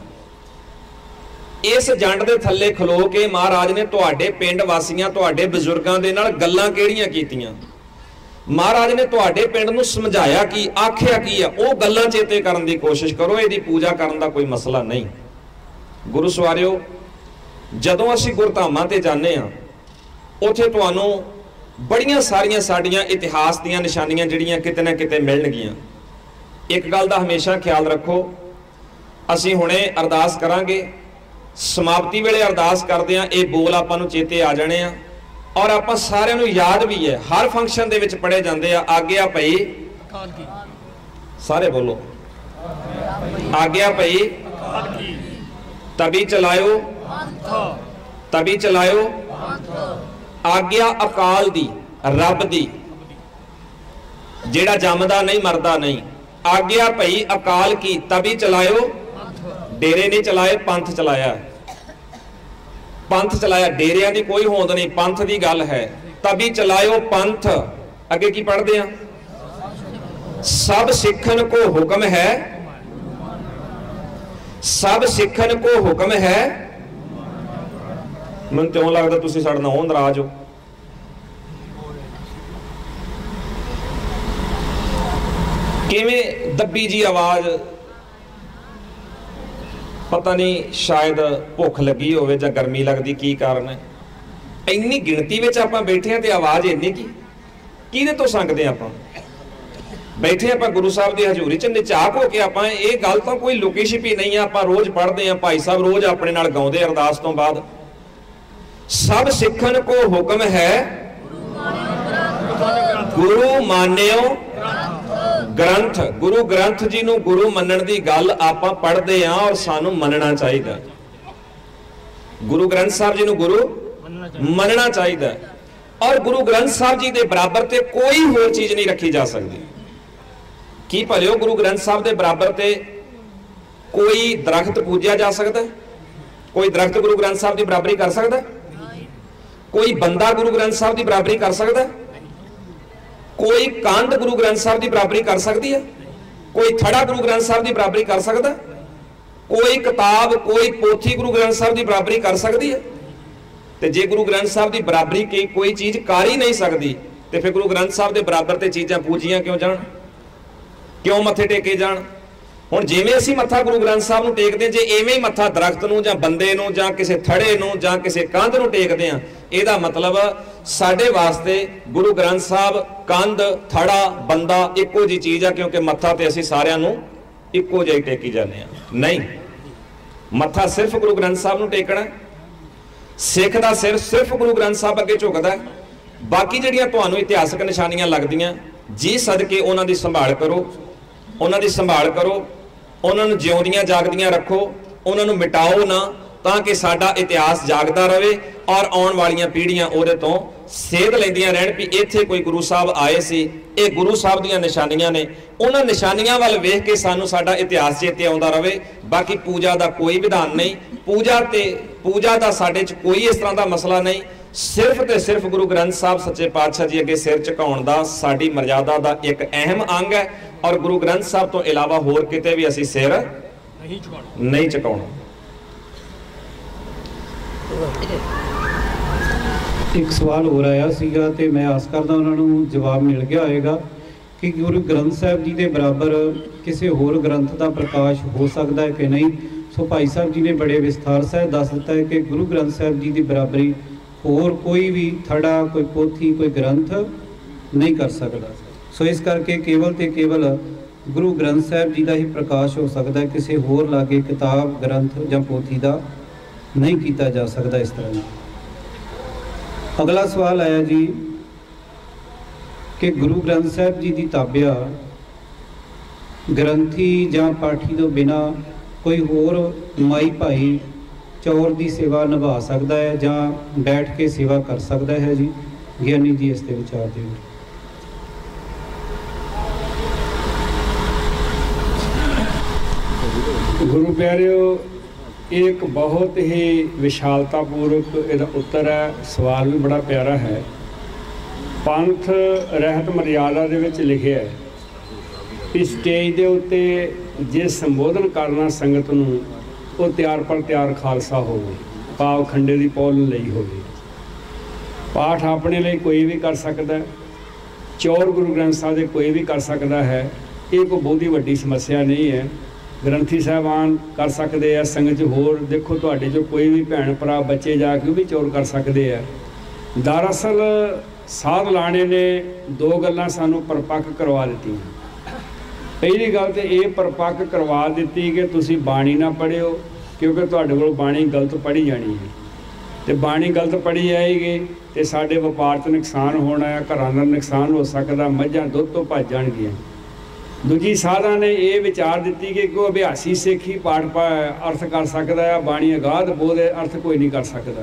ਇਸ ਜੰਡ ਦੇ ਥੱਲੇ ਖਲੋ ਕੇ ਮਹਾਰਾਜ ਨੇ ਤੁਹਾਡੇ ਪਿੰਡ ਵਾਸੀਆਂ, ਤੁਹਾਡੇ ਬਜ਼ੁਰਗਾਂ ਦੇ ਨਾਲ ਗੱਲਾਂ ਕਿਹੜੀਆਂ ਕੀਤੀਆਂ? ਮਹਾਰਾਜ ਨੇ ਤੁਹਾਡੇ ਪਿੰਡ ਨੂੰ ਸਮਝਾਇਆ ਕੀ, ਆਖਿਆ ਕੀ ਆ, ਉਹ ਗੱਲਾਂ ਚੇਤੇ ਕਰਨ ਦੀ ਕੋਸ਼ਿਸ਼ ਕਰੋ। ਇਹਦੀ ਪੂਜਾ ਕਰਨ ਦਾ ਕੋਈ ਮਸਲਾ ਨਹੀਂ। ਗੁਰੂ ਸਵਾਰਿਓ, ਜਦੋਂ ਅਸੀਂ ਗੁਰਧਾਮਾਂ ਤੇ ਜਾਂਦੇ ਆ, ਉੱਥੇ ਤੁਹਾਨੂੰ ਬੜੀਆਂ ਸਾਰੀਆਂ ਸਾਡੀਆਂ ਇਤਿਹਾਸ ਦੀਆਂ ਨਿਸ਼ਾਨੀਆਂ ਜਿਹੜੀਆਂ ਕਿਤੇ ਨਾ ਕਿਤੇ ਮਿਲਣਗੀਆਂ। ਇੱਕ ਗੱਲ ਦਾ ਹਮੇਸ਼ਾ ਖਿਆਲ ਰੱਖੋ, ਅਸੀਂ ਹੁਣੇ ਅਰਦਾਸ ਕਰਾਂਗੇ, ਸਮਾਪਤੀ ਵੇਲੇ ਅਰਦਾਸ ਕਰਦੇ ਆ, ਇਹ ਬੋਲ ਆਪਾਂ ਨੂੰ ਚੇਤੇ ਆ ਜਾਣੇ ਆ ਔਰ ਆਪਾਂ ਸਾਰਿਆਂ ਨੂੰ ਯਾਦ ਵੀ ਹੈ, ਹਰ ਫੰਕਸ਼ਨ ਦੇ ਵਿੱਚ ਪੜ੍ਹੇ ਜਾਂਦੇ ਆ। ਆਗਿਆ ਭਈ, ਸਾਰੇ ਬੋਲੋ, ਆਗਿਆ ਭਈ ਤभी ਚਲਾਇਓ, ਤभी ਚਲਾਇਓ। ਆਗਿਆ ਅਕਾਲ ਦੀ, ਰੱਬ ਦੀ, ਜਿਹੜਾ ਜੰਮਦਾ ਨਹੀਂ ਮਰਦਾ ਨਹੀਂ। ਆਗਿਆ ਭਈ ਅਕਾਲ ਕੀ ਤभी ਚਲਾਇਓ। ਡੇਰੇ ਨਹੀਂ ਚਲਾਏ, ਪੰਥ ਚਲਾਇਆ, ਪੰਥ ਚਲਾਇਆ। ਡੇਰਿਆਂ ਦੀ ਕੋਈ ਹੋਂਦ ਨਹੀਂ, ਪੰਥ ਦੀ ਗੱਲ ਹੈ। ਤभी ਚਲਾਇਓ ਪੰਥ। ਅੱਗੇ ਕੀ ਪੜ੍ਹਦੇ ਆ? ਸਭ ਸਿੱਖਣ ਕੋ ਹੁਕਮ ਹੈ, ਸਭ ਸਿੱਖਣ ਕੋ ਹੁਕਮ ਹੈ। ਮੈਨੂੰ ਤੇ ਉਹ ਲੱਗਦਾ ਤੁਸੀਂ ਸਾਡੇ ਨਾਲ ਨਾਰਾਜ਼ ਹੋ। ਕਿਵੇਂ ਦੱਬੀ ਜੀ ਆਵਾਜ਼, ਪਤਾ ਨਹੀਂ, ਸ਼ਾਇਦ ਭੁੱਖ ਲੱਗੀ ਹੋਵੇ ਜਾਂ ਗਰਮੀ ਲੱਗਦੀ, ਕੀ ਕਾਰਨ ਹੈ? ਇੰਨੀ ਗਿਣਤੀ ਵਿੱਚ ਆਪਾਂ ਬੈਠੇ ਆ ਤੇ ਆਵਾਜ਼ ਇੰਨੀ ਕਿਹਦੇ ਤੋਂ ਸੰਗਦੇ ਆਪਾਂ? ਬੈਠੇ ਆਪਾਂ ਗੁਰੂ ਸਾਹਿਬ ਦੀ ਹਜ਼ੂਰੀ ਚ ਨਿਚਾਕ ਹੋ ਕੇ। ਆਪਾਂ ਇਹ ਗੱਲ ਤਾਂ ਕੋਈ ਲੁਕੀ ਛਿਪੀ ਨਹੀਂ ਆ, ਆਪਾਂ ਰੋਜ਼ ਪੜ੍ਹਦੇ ਆ, ਭਾਈ ਸਾਹਿਬ ਰੋਜ਼ ਆਪਣੇ ਨਾਲ ਗਾਉਂਦੇ ਅਰਦਾਸ ਤੋਂ ਬਾਅਦ। ਸਭ ਸਿੱਖਣ ਕੋ ਹੁਕਮ ਹੈ, ਗੁਰੂ ਮਾਨਿਓ ਗ੍ਰੰਥ। ਗੁਰੂ ਗ੍ਰੰਥ ਜੀ ਨੂੰ ਗੁਰੂ ਮੰਨਣ ਦੀ ਗੱਲ ਆਪਾਂ ਪੜ੍ਹਦੇ ਆ ਔਰ ਸਾਨੂੰ ਮੰਨਣਾ ਚਾਹੀਦਾ। ਗੁਰੂ ਗ੍ਰੰਥ ਸਾਹਿਬ ਜੀ ਨੂੰ ਗੁਰੂ ਮੰਨਣਾ ਚਾਹੀਦਾ ਔਰ ਗੁਰੂ ਗ੍ਰੰਥ ਸਾਹਿਬ ਜੀ ਦੇ ਬਰਾਬਰ ਤੇ ਕੋਈ ਹੋਰ ਚੀਜ਼ ਨਹੀਂ ਰੱਖੀ ਜਾ ਸਕਦੀ। ਕੀ ਭਲਿਓ, ਗੁਰੂ ਗ੍ਰੰਥ ਸਾਹਿਬ ਦੇ ਬਰਾਬਰ ਤੇ ਕੋਈ ਦਰਖਤ ਪੂਜਿਆ ਜਾ ਸਕਦਾ? ਕੋਈ ਦਰਖਤ ਗੁਰੂ ਗ੍ਰੰਥ ਸਾਹਿਬ ਦੀ ਬਰਾਬਰੀ ਕਰ ਸਕਦਾ? ਕੋਈ ਬੰਦਾ ਗੁਰੂ ਗ੍ਰੰਥ ਸਾਹਿਬ ਦੀ ਬਰਾਬਰੀ ਕਰ ਸਕਦਾ? कोई कंध गुरु ग्रंथ साहब की बराबरी कर सकती है? कोई थड़ा गुरु ग्रंथ साहब की बराबरी कर सकता? कोई किताब कोई पोथी गुरु ग्रंथ साहब की बराबरी कर सकती है? तो जे गुरु ग्रंथ साहब की बराबरी की कोई चीज़ कर ही नहीं सकती तो फिर गुरु ग्रंथ साहब के बराबर ते चीज़ां पूजियां क्यों जान, क्यों मत्थे टेके जान? हुण जिवें असीं मत्था गुरु ग्रंथ साहब नूं टेकदे, जे इवें ही मत्था दरख्त नूं जां बंदे नूं जां किसी थड़े नूं जां किसी कंध नूं टेकदे आ, इहदा मतलब साडे वास्ते गुरु ग्रंथ साहब कंध थड़ा बंदा इक्को जी चीज़ आ, क्योंकि मत्था ते असीं सारिआं नूं इक्को जिहा टेकी जाने आ। नहीं, मत्था सिर्फ गुरु ग्रंथ साहब नूं टेकना, सिख दा सिर सिर्फ गुरु ग्रंथ साहब अगे झुकदा है। बाकी जिहड़ियां तुहानूं इतिहासक निशानियां लगदियां जी सदके उन्हां दी संभाल करो, उन्हां दी संभाल करो, उन्हां नूं जिउंदियां जागदियां रखो, उन्हां नूं मिटाओ ना, ताकि साडा इतिहास जागदा रहे और आउण वालियां पीढ़ियां उहदे तों सेध लैंदियां रहण भी इत्थे कोई गुरु साहब आए सी, ये गुरु साहब दीयां निशानियां ने, उन्हां निशानियां वल वेख के सानूं साडा इतिहास चेते आउंदा रहे। बाकी पूजा दा कोई विधान नहीं, पूजा दा साडे च कोई इस तरह दा मसला नहीं, सिर्फ ते सिर्फ गुरु ग्रंथ साहब सच्चे पातशाह जी अगे सिर झुकाउण दा साडी मर्यादा दा एक अहम अंग है और गुरु ग्रंथ साहब तो इलावा होर किते भी असीं सिर नहीं झुकाउणा। एक सवाल हो आया सीगा ते मैं आस करदा उन्हां नूं जवाब मिल गया होएगा कि गुरु ग्रंथ साहब जी के बराबर किसी होर ग्रंथ का प्रकाश हो सकता है कि नहीं। सो भाई साहब जी ने बड़े विस्तार सहित दस दिता है कि गुरु ग्रंथ साहब जी की बराबरी होर कोई भी थड़ा कोई पोथी कोई ग्रंथ नहीं कर सकता। सो इस करके केवल तो केवल गुरु ग्रंथ साहब जी का ही प्रकाश हो सकता है, किसी होर लागे किताब ग्रंथ या पोथी का नहीं किया जा सकता इस तरह। अगला सवाल आया जी कि गुरु ग्रंथ साहब जी की ताबिया ग्रंथी या पाठी तो बिना कोई होर माई भाई चौर की सेवा निभा सकता है या बैठ के सेवा कर सकता है जी? ज्ञानी जी इस विचार दें। गुरु प्यारिओ, एक बहुत ही विशालतापूर्वक इसका उत्तर है। सवाल भी बड़ा प्यारा है। पंथ रहत मर्यादा दे विच लिखिया है कि स्टेज के उत्ते जे संबोधन करना संगत नूं वो तैयार पर तैयार खालसा होवे, भाव खंडे की पौल लई होवे। पाठ अपने लिए कोई भी कर सकता है, चौर गुरु ग्रंथ साहब दे कोई भी कर सकता है। ये कोई बहुत ही वड्डी समस्या नहीं है। ग्रंथी साहबान कर सकते हैं, संगत होर देखो तुहाडे चों कोई भी भैन भरा बच्चे जाके भी चौर कर सकते हैं। दरअसल साध लाणे ने दो गल्लां सानूं परपक्क करवा दित्तियां। पहली गल तो ये परपक्क करवा दी कि तुसी बाणी ना पढ़िओ, क्योंकि तुहाडे कोल बाणी गलत पढ़ी जानी है, तो बाणी गलत पढ़ी जाएगी तो साडे वपार च नुकसान होना है, घरां दा नुकसान हो सकता, मझां दुੱਧ तो भज जाणगीਆਂ। दूजी साधा ने यह विचार दी कि कोई अभ्यासी सिख ही पाठ अर्थ कर सकता है, बाणी अगाध बोध अर्थ कोई नहीं कर सकता।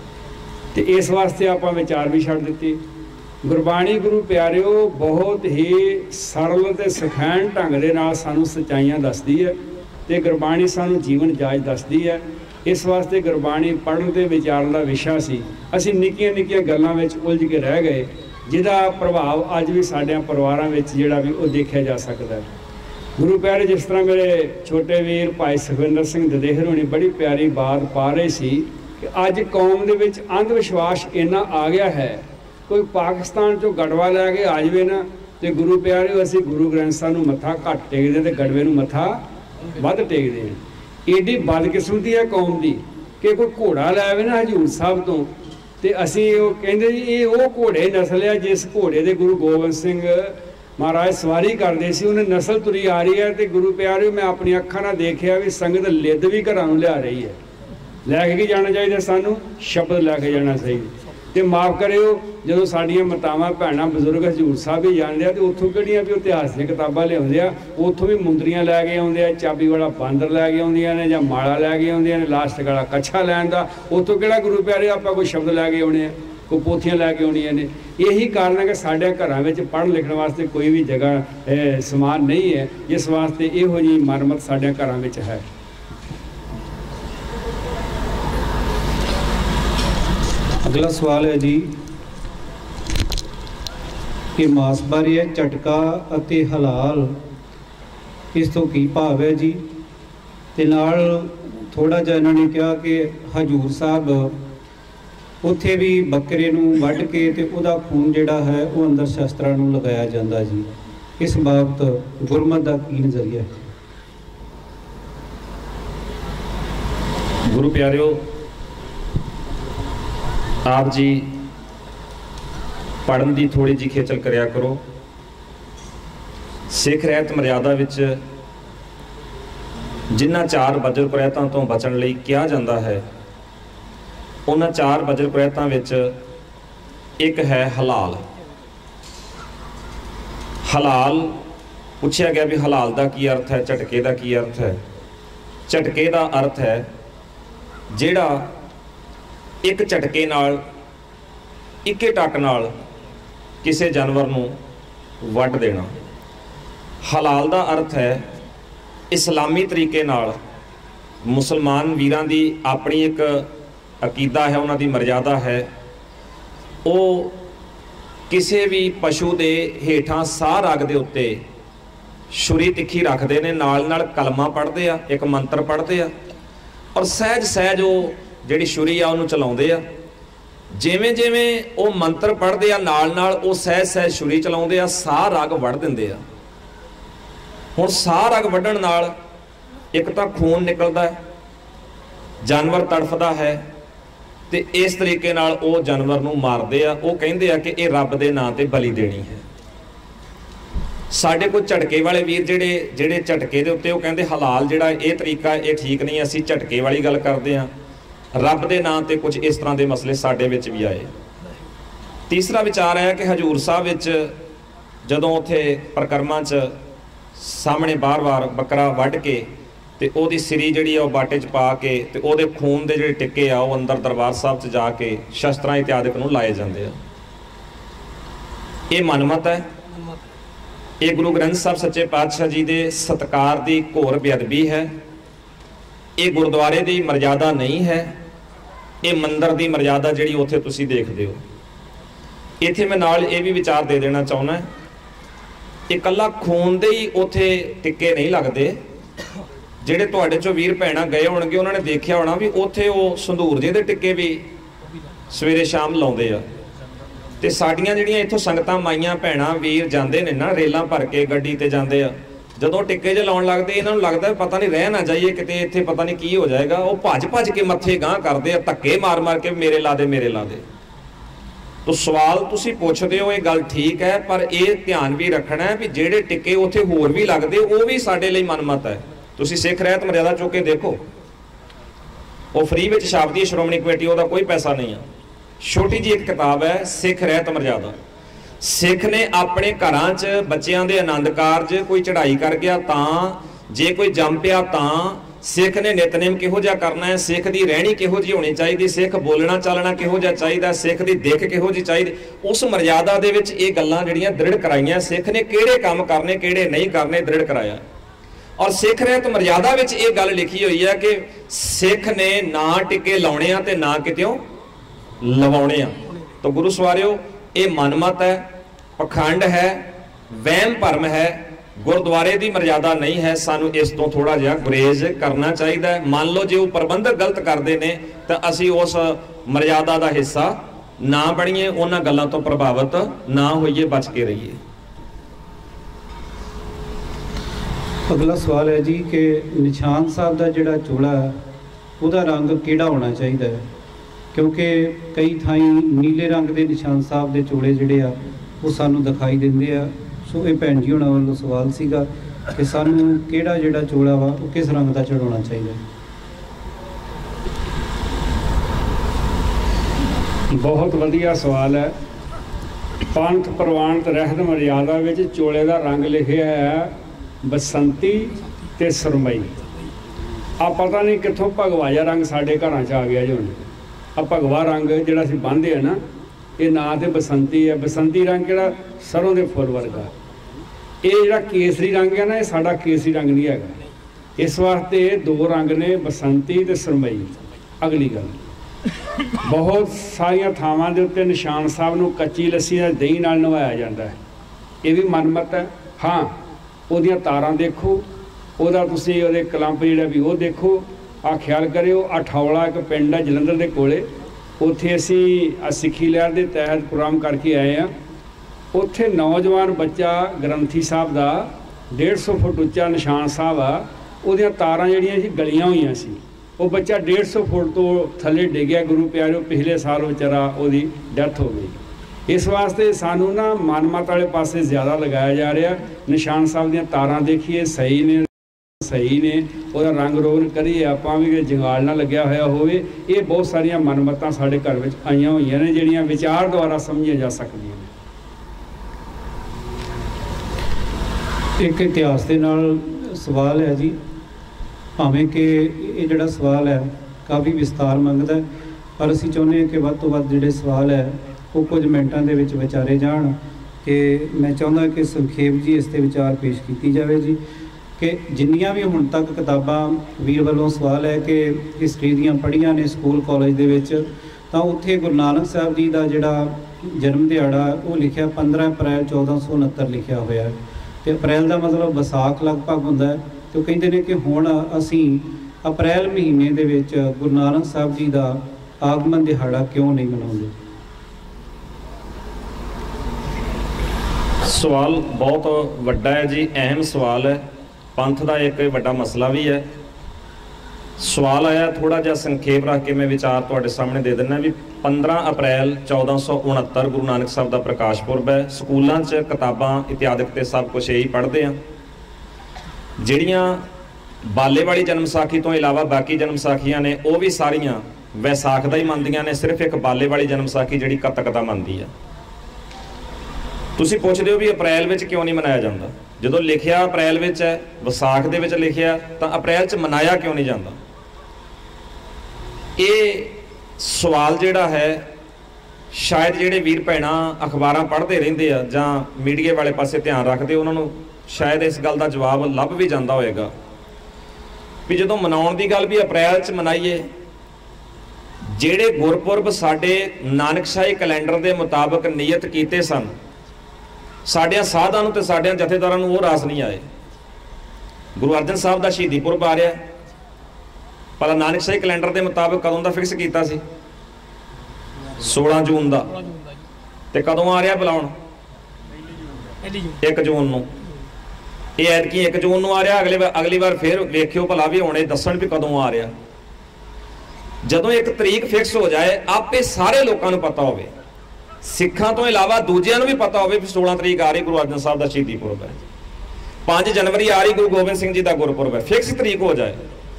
तो इस वास्ते आप विचार भी छड्ड दित्ती। गुरबाणी गुरु प्यारिओ बहुत ही सरल ते सखैण ढंग दे नाल सानूं सच्चाइयां दसदी है, तो गुरबाणी सानूं जीवन जाच दसदी है। इस वास्ते गुरबाणी पढ़न ते विचारन दा विशा सी। असीं निक्कियां निक्कियां गल्लां विच उलझ के रह गए, जिहदा प्रभाव अज भी साडियां परिवारां विच जिहड़ा भी वो देखिया जा सकदा है। गुरु प्यारे, जिस तरह मेरे छोटे वीर भाई सुखविंदर सिंह ददेहर होनी बड़ी प्यारी बात पा रहे सी कि अज कौम दे विच अंध विश्वास इन्ना आ गया है, कोई पाकिस्तान चों गड़वा लै के आ जाए ना तो गुरु प्यारे असीं गुरु ग्रंथ साहब नूं मत्था घट टेकदे ते गड़वे नूं मत्था वध टेकदे हैं। एडी बदकिस्मती है कौम की कि कोई घोड़ा लै आवे ना हजूर साहब तो ते असीं वो कहंदे जी ये वो घोड़े नस्ल है जिस घोड़े दे गुरु गोबिंद सिंह महाराज सवारी करते सी, उन्हें नस्ल तुरी आ रही है। तो गुरु प्यारे मैं अपनी अखां नाल देखिया भी संगत लिद भी घरां नूं लिया रही है। लैके जाना चाहिए सानूं, शब्द लैके जाना चाहिए। तो माफ़ करिओ जो साडियां मातावां भैणां बजुर्ग हजूर साहब ही जाणदे आ तो उत्थों किहड़ियां भी इतिहास दी किताबां लिआउंदे आ, उत्थों भी मुंदरियां लैके आउंदे आ, चाबी वाला बांदर लैके आउंदियां ने, जां माला लैके आउंदियां ने, लास्टिक वाला कच्छा लैण दा। उत्थों किहड़ा गुरु प्यारे आपां कोई शब्द लैके आउणे आ, कोई पोथियां लैके आउणियां ने। यही कारण है कि साडे घरां विच पढ़ लिखण वास्ते कोई भी जगह समान नहीं है, जिस वास्ते इहो जी मरमत साडे घरां विच है। अगला सवाल है जी कि मास बारे है झटका अते हलाल इस तो की भाव है जी। ते नाल थोड़ा जिहा इन्होंने कहा कि हजूर साहब उत्थे भी बकरे नूं वढ के ते उहदा खून जिहड़ा है वो अंदर शस्त्रां नूं लगाया जांदा जी। इस बाबत गुरमत दा की नज़रिया है? गुरु प्यारिओ, आप जी पढ़न की थोड़ी जी खेचल करिया करो। सिख रहत मर्यादा विच जिन्हां 4 बजर कुरैतां तो बचण लई कहा जाता है, उन्हां 4 बजर कुरैतां विच एक है हलाल। हलाल पूछा गया भी हलाल का की अर्थ है, झटके का की अर्थ है। झटके का अर्थ है जिहड़ा एक झटके नाल इक्के टक नाल किसी जानवर नूं वढ देना। हलाल का अर्थ है इस्लामी तरीके नाल मुसलमान वीरां दी अपनी एक अकीदा है, उन्हां दी मर्यादा है। वो किसी भी पशु के हेठां साह रग दे उत्ते छुरी तिखी रखते हैं, नाल नाल कलमा पढ़ते आ, एक मंत्र पढ़ते आ और सहज सहज वो जिहड़ी छुरी आ उहनूं चलाउंदे आ। जिवें जिवें वो मंत्र पढ़ते आ नाल नाल वो सहज सहज छुरी चलाउंदे आ, साह रग वढ़ दिंदे आ। हुण साह रग वढ़ण नाल एक तां खून निकलदा है, जानवर तड़फदा है, ते इस तरीके नाल वो जानवर नूं मारदे आ। वो कहिंदे आ कि ये रब दे नां ते बली देनी है। साडे कोल झटके वाले वीर ਜਿਹੜੇ झटके ਦੇ ਉੱਤੇ ਉਹ ਕਹਿੰਦੇ हलाल ਜਿਹੜਾ ਇਹ ਤਰੀਕਾ ਇਹ ठीक नहीं, ਅਸੀਂ झटके वाली गल करते हैं। रब के नाम ते कुछ इस तरह के मसले साडे विच भी आए। तीसरा विचार है कि हजूर साहब विच जदों उत्थे प्रकरमां च सामने बार-बार बकरा वढ के ते ओहदी सिरी जिहड़ी आ बाटे च पा के ते ओहदे खून दे जिहड़े टिक्के आ वो अंदर दरबार साहब च जाके शस्त्रां इत्यादिक नूं लाए जांदे आ। ये मनमत है, ये गुरु ग्रंथ साहब सच्चे पातशाह जी के सत्कार की घोर बेअदबी है। ये गुरुद्वारे की मर्यादा नहीं है, ये मंदिर की मर्यादा जिहड़ी उत्थे तुसीं देखदे हो। इत्थे मैं नाल ये भी विचार दे देना चाहुंदा, ये कल्ला खून दे ही उत्थे टिक्के नहीं लगते। जिहड़े तुहाडे चों वीर भैणां गए होणगे उन्होंने देखिया होना भी उत्थे वो संधूर जे दे टिक्के भी सवेरे शाम लाउंदे आ। ते साडियां जिहड़ियां इत्थों संगतां माईयां भैणां वीर जांदे ने ना रेलां भर के गड्डी ते जांदे आ, जदों टिक्के जे लाउण लगदे इन्हां नूं लगदा पता नहीं रह ना जाइए किते इत्थे पता नहीं की हो जाएगा। वो भज भज के मत्थे गांह करदे आ, धक्के मार मार के मेरे ला दे मेरे ला दे। तो सवाल तुसीं पुछदे हो ये गल ठीक है, पर यह ध्यान भी रखना है भी जिहड़े टिक्के उत्थे होर भी लगदे वो भी साडे लई मनमत है। तुसीं सिख रहत मर्यादा चुक के देखो, वो फ्री विच छापदी है श्रोमणी कमेटी, उसदा कोई पैसा नहीं है। छोटी जी एक किताब है सिख रहत मर्यादा। सिख ने अपने घरां च बच्चों के आनंद कारज कोई चढ़ाई कर गया तां, जे कोई जम पिया तां, सिख ने नितनेम किहो जिहा करना है, सिख की रहनी किहो जी होनी चाहिए, सिख बोलना चालना किहो जिहा चाहिए, सिख की दिख किहो जी चाहिए। उस मर्यादा दे विच ये गल्लां जिहड़ियां दृढ़ कराईयां, सिख ने किहड़े काम करने किहड़े नहीं करने दृढ़ कराया। और सिख रहत मर्यादा विच ये गल लिखी हुई है कि सिख ने ना टिके लाउणे आ ते ना कितों लवाउणे आ। तो गुरु सवारियो ये मनमत है, पखंड है, वहम भरम है, गुरुद्वारे की मर्यादा नहीं है। सानू इस तो थोड़ा जिहा गुरेज करना चाहिए। मान लो जो प्रबंधक गलत करते हैं तो असी उस मर्यादा का हिस्सा ना बणीए, उन्हां गल्लां तो प्रभावित ना होइए, बच के रहिए। अगला सवाल है जी कि निशान साहब का जिहड़ा चोला है उसका रंग किहड़ा होना चाहिए, क्योंकि कई थाई नीले रंग के निशान साहब के चोले जिहड़े आ वो सानू दिखाई दिंदे आ। सो ये भैन जी होना वालों सवाल सीगा कि सानू किहड़ा जिहड़ा चोला वा वो किस रंग का चढ़ाउणा चाहिए। बहुत वधिया सवाल है। पंथ प्रवानत रहत मर्यादा विच चोले का रंग लिखिया है बसंती ते सुरमई। आ पता नहीं कित्थों भगवाया रंग साडे घरां च आ गया जी। हुण आ भगवा रंग जिहड़ा असीं बन्नदे आ ना, ये ना ते बसंती है। बसंती रंग किहड़ा सरों दे फुल वर्गा। ये जिहड़ा केसरी रंग है ना, ये साडा केसरी रंग नहीं हैगा। इस वास्ते दो रंग ने बसंती ते सुरमई। अगली गल ਬਹੁਤ ਸਾਰੀਆਂ ਥਾਵਾਂ ਦੇ ਉੱਤੇ ਨਿਸ਼ਾਨ ਸਾਹਿਬ ਨੂੰ ਕੱਚੀ ਲੱਸੀ ਦਾ ਦਹੀਂ ਨਾਲ ਨਵਾਇਆ ਜਾਂਦਾ ਹੈ। ਇਹ ਵੀ ਮਨਮਤ ਹੈ। ਹਾਂ, ਉਹਦੀਆਂ ਤਾਰਾਂ ਦੇਖੋ, ਉਹਦਾ ਤੁਸੀਂ ਉਹਦੇ ਕਲੰਪ ਜਿਹੜਾ ਵੀ ਉਹ ਦੇਖੋ। ਆ ਖਿਆਲ ਕਰਿਓ, ਅਠੌਲਾ ਇੱਕ ਪਿੰਡ ਹੈ ਜਲੰਧਰ ਦੇ ਕੋਲੇ, ਉੱਥੇ ਅਸੀਂ ਸਿੱਖੀ ਲਹਿਰ ਦੇ ਤਹਿਤ ਪ੍ਰੋਗਰਾਮ ਕਰਕੇ ਆਏ ਹਾਂ। ਉੱਥੇ ਨੌਜਵਾਨ ਬੱਚਾ ਗ੍ਰੰਥੀ ਸਾਹਿਬ ਦਾ 150 ਫੁੱਟ ਉੱਚਾ ਨਿਸ਼ਾਨ ਸਾਹਿਬ ਆ, ਉਹਦੀਆਂ ਤਾਰਾਂ ਜਿਹੜੀਆਂ ਸੀ ਗਲੀਆਂ ਹੋਈਆਂ ਸੀ। ਉਹ ਬੱਚਾ 150 ਫੁੱਟ ਤੋਂ ਥੱਲੇ ਡਿੱਗਿਆ। ਗੁਰੂ ਪਿਆਰਿਓ, ਪਿਛਲੇ ਸਾਲ ਵਿਚਾਰਾ ਉਹਦੀ ਡੈਥ ਹੋ ਗਈ। ਇਸ ਵਾਸਤੇ ਸਾਨੂੰ ਨਾ ਮਨਮਤ ਵਾਲੇ ਪਾਸੇ ਜ਼ਿਆਦਾ ਲਗਾਇਆ ਜਾ ਰਿਹਾ। ਨਿਸ਼ਾਨ ਸਾਹਿਬ ਦੀਆਂ ਤਾਰਾਂ ਦੇਖੀਏ, ਸਹੀ ਨੇ, ਸਹੀ ਨੇ। ਉਹਦਾ ਰੰਗ ਰੋਗਨ ਕਰੀਏ ਆਪਾਂ ਵੀ, ਜੰਗਾਲ ਨਾ ਲੱਗਿਆ ਹੋਇਆ ਹੋਵੇ। ਇਹ ਬਹੁਤ ਸਾਰੀਆਂ ਮਨਮਤਾਂ ਸਾਡੇ ਘਰ ਵਿੱਚ ਆਈਆਂ ਹੋਈਆਂ ਨੇ, ਜਿਹੜੀਆਂ ਵਿਚਾਰ ਦੁਆਰਾ ਸਮਝੀਆਂ ਜਾ ਸਕਦੀਆਂ ਨੇ। ਇੱਕ ਇਤਿਹਾਸ ਦੇ ਨਾਲ ਸਵਾਲ ਹੈ ਜੀ, ਭਾਵੇਂ ਕਿ ਇਹ ਜਿਹੜਾ ਸਵਾਲ ਹੈ ਕਾਫੀ ਵਿਸਤਾਰ ਮੰਗਦਾ, ਪਰ ਅਸੀਂ ਚਾਹੁੰਦੇ ਹਾਂ ਕਿ ਵੱਧ ਤੋਂ ਵੱਧ ਜਿਹੜੇ ਸਵਾਲ ਹੈ ਉਹ ਕੁਝ ਮਿੰਟਾਂ ਦੇ ਵਿੱਚ ਵਿਚਾਰੇ ਜਾਣ। ਕਿ ਮੈਂ ਚਾਹੁੰਦਾ ਕਿ ਸੰਖੇਪ ਜੀ ਇਸ 'ਤੇ ਵਿਚਾਰ ਪੇਸ਼ ਕੀਤੀ ਜਾਵੇ ਜੀ, ਕਿ ਜਿੰਨੀਆਂ ਵੀ ਹੁਣ ਤੱਕ ਕਿਤਾਬਾਂ ਵੀਰ ਵੱਲੋਂ ਸਵਾਲ ਹੈ ਕਿ ਹਿਸਟਰੀ ਦੀਆਂ ਪੜ੍ਹੀਆਂ ਨੇ ਸਕੂਲ ਕਾਲਜ ਦੇ ਵਿੱਚ, ਤਾਂ ਉੱਥੇ ਗੁਰੂ ਨਾਨਕ ਸਾਹਿਬ ਜੀ ਦਾ ਜਿਹੜਾ ਜਨਮ ਦਿਹਾੜਾ ਉਹ ਲਿਖਿਆ 15 ਅਪ੍ਰੈਲ 1469 ਲਿਖਿਆ ਹੋਇਆ। ਅਤੇ ਅਪ੍ਰੈਲ ਦਾ ਮਤਲਬ ਵਿਸਾਖ ਲਗਭਗ ਹੁੰਦਾ ਹੈ। ਅਤੇ ਉਹ ਕਹਿੰਦੇ ਨੇ ਕਿ ਹੁਣ ਅਸੀਂ ਅਪ੍ਰੈਲ ਮਹੀਨੇ ਦੇ ਵਿੱਚ ਗੁਰੂ ਨਾਨਕ ਸਾਹਿਬ ਜੀ ਦਾ ਆਗਮਨ ਦਿਹਾੜਾ ਕਿਉਂ ਨਹੀਂ ਮਨਾਉਂਦੇ? ਸਵਾਲ ਬਹੁਤ ਵੱਡਾ ਹੈ ਜੀ, ਅਹਿਮ ਸਵਾਲ ਹੈ, ਪੰਥ ਦਾ ਇੱਕ ਵੱਡਾ ਮਸਲਾ ਵੀ ਹੈ। ਸਵਾਲ ਆਇਆ, ਥੋੜ੍ਹਾ ਜਿਹਾ ਸੰਖੇਪ ਰੱਖ ਕੇ ਮੈਂ ਵਿਚਾਰ ਤੁਹਾਡੇ ਸਾਹਮਣੇ ਦੇ ਦਿੰਦਾ ਵੀ 15 ਅਪ੍ਰੈਲ 1469 ਗੁਰੂ ਨਾਨਕ ਸਾਹਿਬ ਦਾ ਪ੍ਰਕਾਸ਼ ਪੁਰਬ ਹੈ। ਸਕੂਲਾਂ 'ਚ ਕਿਤਾਬਾਂ ਇਤਿਆਦਿਕ ਤੇ ਸਭ ਕੁਛ ਇਹੀ ਪੜ੍ਹਦੇ ਆ। ਜਿਹੜੀਆਂ ਬਾਲੇ ਵਾਲੀ ਜਨਮ ਸਾਖੀ ਤੋਂ ਇਲਾਵਾ ਬਾਕੀ ਜਨਮ ਸਾਖੀਆਂ ਨੇ ਉਹ ਵੀ ਸਾਰੀਆਂ ਵੈਸਾਖ ਦਾ ਹੀ ਮੰਨਦੀਆਂ ਨੇ। ਸਿਰਫ ਇੱਕ ਬਾਲੇ ਵਾਲੀ ਜਨਮ ਸਾਖੀ ਜਿਹੜੀ ਕੱਤਕ ਦਾ ਮੰਨਦੀ ਆ। ਤੁਸੀਂ ਪੁੱਛਦੇ ਹੋ ਵੀ ਅਪ੍ਰੈਲ ਵਿੱਚ ਕਿਉਂ ਨਹੀਂ ਮਨਾਇਆ ਜਾਂਦਾ? ਜਦੋਂ ਲਿਖਿਆ ਅਪ੍ਰੈਲ ਵਿੱਚ ਹੈ, ਵਿਸਾਖ ਦੇ ਵਿੱਚ ਲਿਖਿਆ, ਤਾਂ ਅਪ੍ਰੈਲ 'ਚ ਮਨਾਇਆ ਕਿਉਂ ਨਹੀਂ ਜਾਂਦਾ? ਇਹ ਸਵਾਲ ਜਿਹੜਾ ਹੈ, ਸ਼ਾਇਦ ਜਿਹੜੇ ਵੀਰ ਭੈਣਾਂ ਅਖਬਾਰਾਂ ਪੜ੍ਹਦੇ ਰਹਿੰਦੇ ਆ ਜਾਂ ਮੀਡੀਆ ਵਾਲੇ ਪਾਸੇ ਧਿਆਨ ਰੱਖਦੇ, ਉਹਨਾਂ ਨੂੰ ਸ਼ਾਇਦ ਇਸ ਗੱਲ ਦਾ ਜਵਾਬ ਲੱਭ ਵੀ ਜਾਂਦਾ ਹੋਏਗਾ ਵੀ ਜਦੋਂ ਮਨਾਉਣ ਦੀ ਗੱਲ ਵੀ ਅਪ੍ਰੈਲ 'ਚ ਮਨਾਈਏ, ਜਿਹੜੇ ਗੁਰਪੁਰਬ ਸਾਡੇ ਨਾਨਕਸ਼ਾਹੀ ਕੈਲੰਡਰ ਦੇ ਮੁਤਾਬਕ ਨਿਯਤ ਕੀਤੇ ਸਨ, ਸਾਡਿਆਂ ਸਾਧਾਂ ਨੂੰ ਤੇ ਸਾਡਿਆਂ ਜਥੇਦਾਰਾਂ ਨੂੰ ਉਹ ਰਾਸ ਨਹੀਂ ਆਏ। ਗੁਰੂ ਅਰਜਨ ਸਾਹਿਬ ਦਾ ਸ਼ਹੀਦੀ ਪੁਰਬ ਆ ਰਿਹਾ, ਭਲਾ ਨਾਨਕਸ਼ਾਹੀ ਕੈਲੰਡਰ ਦੇ ਮੁਤਾਬਕ ਕਦੋਂ ਦਾ ਫਿਕਸ ਕੀਤਾ ਸੀ? 16 ਜੂਨ ਦਾ। ਤੇ ਕਦੋਂ ਆ ਰਿਹਾ ਬੁਲਾਉਣ? 1 ਜੂਨ ਨੂੰ। ਇਹ ਐਤਕੀ 1 ਜੂਨ ਨੂੰ ਆ ਰਿਹਾ। ਅਗਲੀ ਵਾਰ ਫਿਰ ਵੇਖਿਓ ਭਲਾ ਵੀ ਹੁਣੇ ਦੱਸਣ ਵੀ ਕਦੋਂ ਆ ਰਿਹਾ। ਜਦੋਂ ਇੱਕ ਤਰੀਕ ਫਿਕਸ ਹੋ ਜਾਏ, ਆਪੇ ਸਾਰੇ ਲੋਕਾਂ ਨੂੰ ਪਤਾ ਹੋਵੇ, ਸਿੱਖਾਂ ਤੋਂ ਇਲਾਵਾ ਦੂਜਿਆਂ ਨੂੰ ਵੀ ਪਤਾ ਹੋਵੇ ਵੀ 16 ਤਰੀਕ ਆ ਰਹੀ ਗੁਰੂ ਅਰਜਨ ਸਾਹਿਬ ਦਾ ਸ਼ਹੀਦੀ ਪੁਰਬ ਹੈ, 5 ਜਨਵਰੀ ਆ ਰਹੀ ਗੁਰੂ ਗੋਬਿੰਦ ਸਿੰਘ ਜੀ ਦਾ ਗੁਰਪੁਰਬ ਹੈ। ਫਿਕਸ ਤਰੀਕ ਹੋ ਜਾਏ,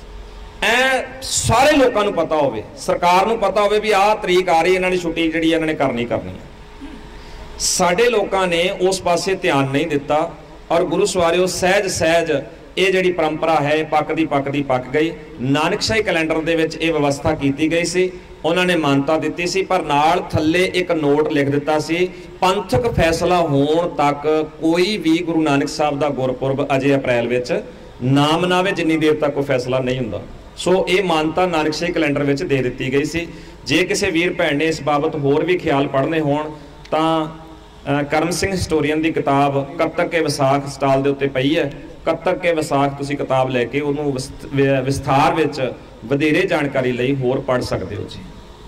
ਸਾਰੇ ਲੋਕਾਂ ਨੂੰ ਪਤਾ ਹੋਵੇ, ਸਰਕਾਰ ਨੂੰ ਪਤਾ ਹੋਵੇ ਵੀ ਆਹ ਤਰੀਕ ਆ ਰਹੀ, ਇਹਨਾਂ ਦੀ ਛੁੱਟੀ ਜਿਹੜੀ ਇਹਨਾਂ ਨੇ ਕਰਨੀ ਹੈ। ਸਾਡੇ ਲੋਕਾਂ ਨੇ ਉਸ ਪਾਸੇ ਧਿਆਨ ਨਹੀਂ ਦਿੱਤਾ, ਔਰ ਗੁਰੂ ਸਵਾਰਿਓ ਸਹਿਜ ਇਹ ਜਿਹੜੀ ਪਰੰਪਰਾ ਹੈ ਪੱਕ ਗਈ। ਨਾਨਕਸ਼ਾਹੀ ਕੈਲੰਡਰ ਦੇ ਵਿੱਚ ਇਹ ਵਿਵਸਥਾ ਕੀਤੀ ਗਈ ਸੀ, ਉਹਨਾਂ ਨੇ ਮਾਨਤਾ ਦਿੱਤੀ ਸੀ, ਪਰ ਨਾਲ ਥੱਲੇ ਇੱਕ ਨੋਟ ਲਿਖ ਦਿੱਤਾ ਸੀ, ਪੰਥਕ ਫੈਸਲਾ ਹੋਣ ਤੱਕ ਕੋਈ ਵੀ ਗੁਰੂ ਨਾਨਕ ਸਾਹਿਬ ਦਾ ਗੁਰਪੁਰਬ ਅਜੇ ਅਪ੍ਰੈਲ ਵਿੱਚ ਨਾ ਮਨਾਵੇ, ਜਿੰਨੀ ਦੇਰ ਤੱਕ ਕੋਈ ਫੈਸਲਾ ਨਹੀਂ ਹੁੰਦਾ। ਸੋ ਇਹ ਮਾਨਤਾ ਨਾਨਕਸ਼ਾਹੀ ਕੈਲੰਡਰ ਵਿੱਚ ਦੇ ਦਿੱਤੀ ਗਈ ਸੀ। ਜੇ ਕਿਸੇ ਵੀਰ ਭੈਣ ਨੇ ਇਸ ਬਾਬਤ ਹੋਰ ਵੀ ਖਿਆਲ ਪੜ੍ਹਨੇ ਹੋਣ ਤਾਂ ਕਰਮ ਸਿੰਘ ਹਿਸਟੋਰੀਅਨ ਦੀ ਕਿਤਾਬ ਕੱਤਕ ਕੇ ਵਿਸਾਖ ਸਟਾਲ ਦੇ ਉੱਤੇ ਪਈ ਹੈ। ਕੱਤਕ ਕੇ ਵਿਸਾਖ ਤੁਸੀਂ ਕਿਤਾਬ ਲੈ ਕੇ ਉਹਨੂੰ ਵਿਸਥਾਰ ਵਿੱਚ ਵਧੇਰੇ ਜਾਣਕਾਰੀ ਲਈ ਹੋਰ ਪੜ੍ਹ ਸਕਦੇ ਹੋ ਜੀ।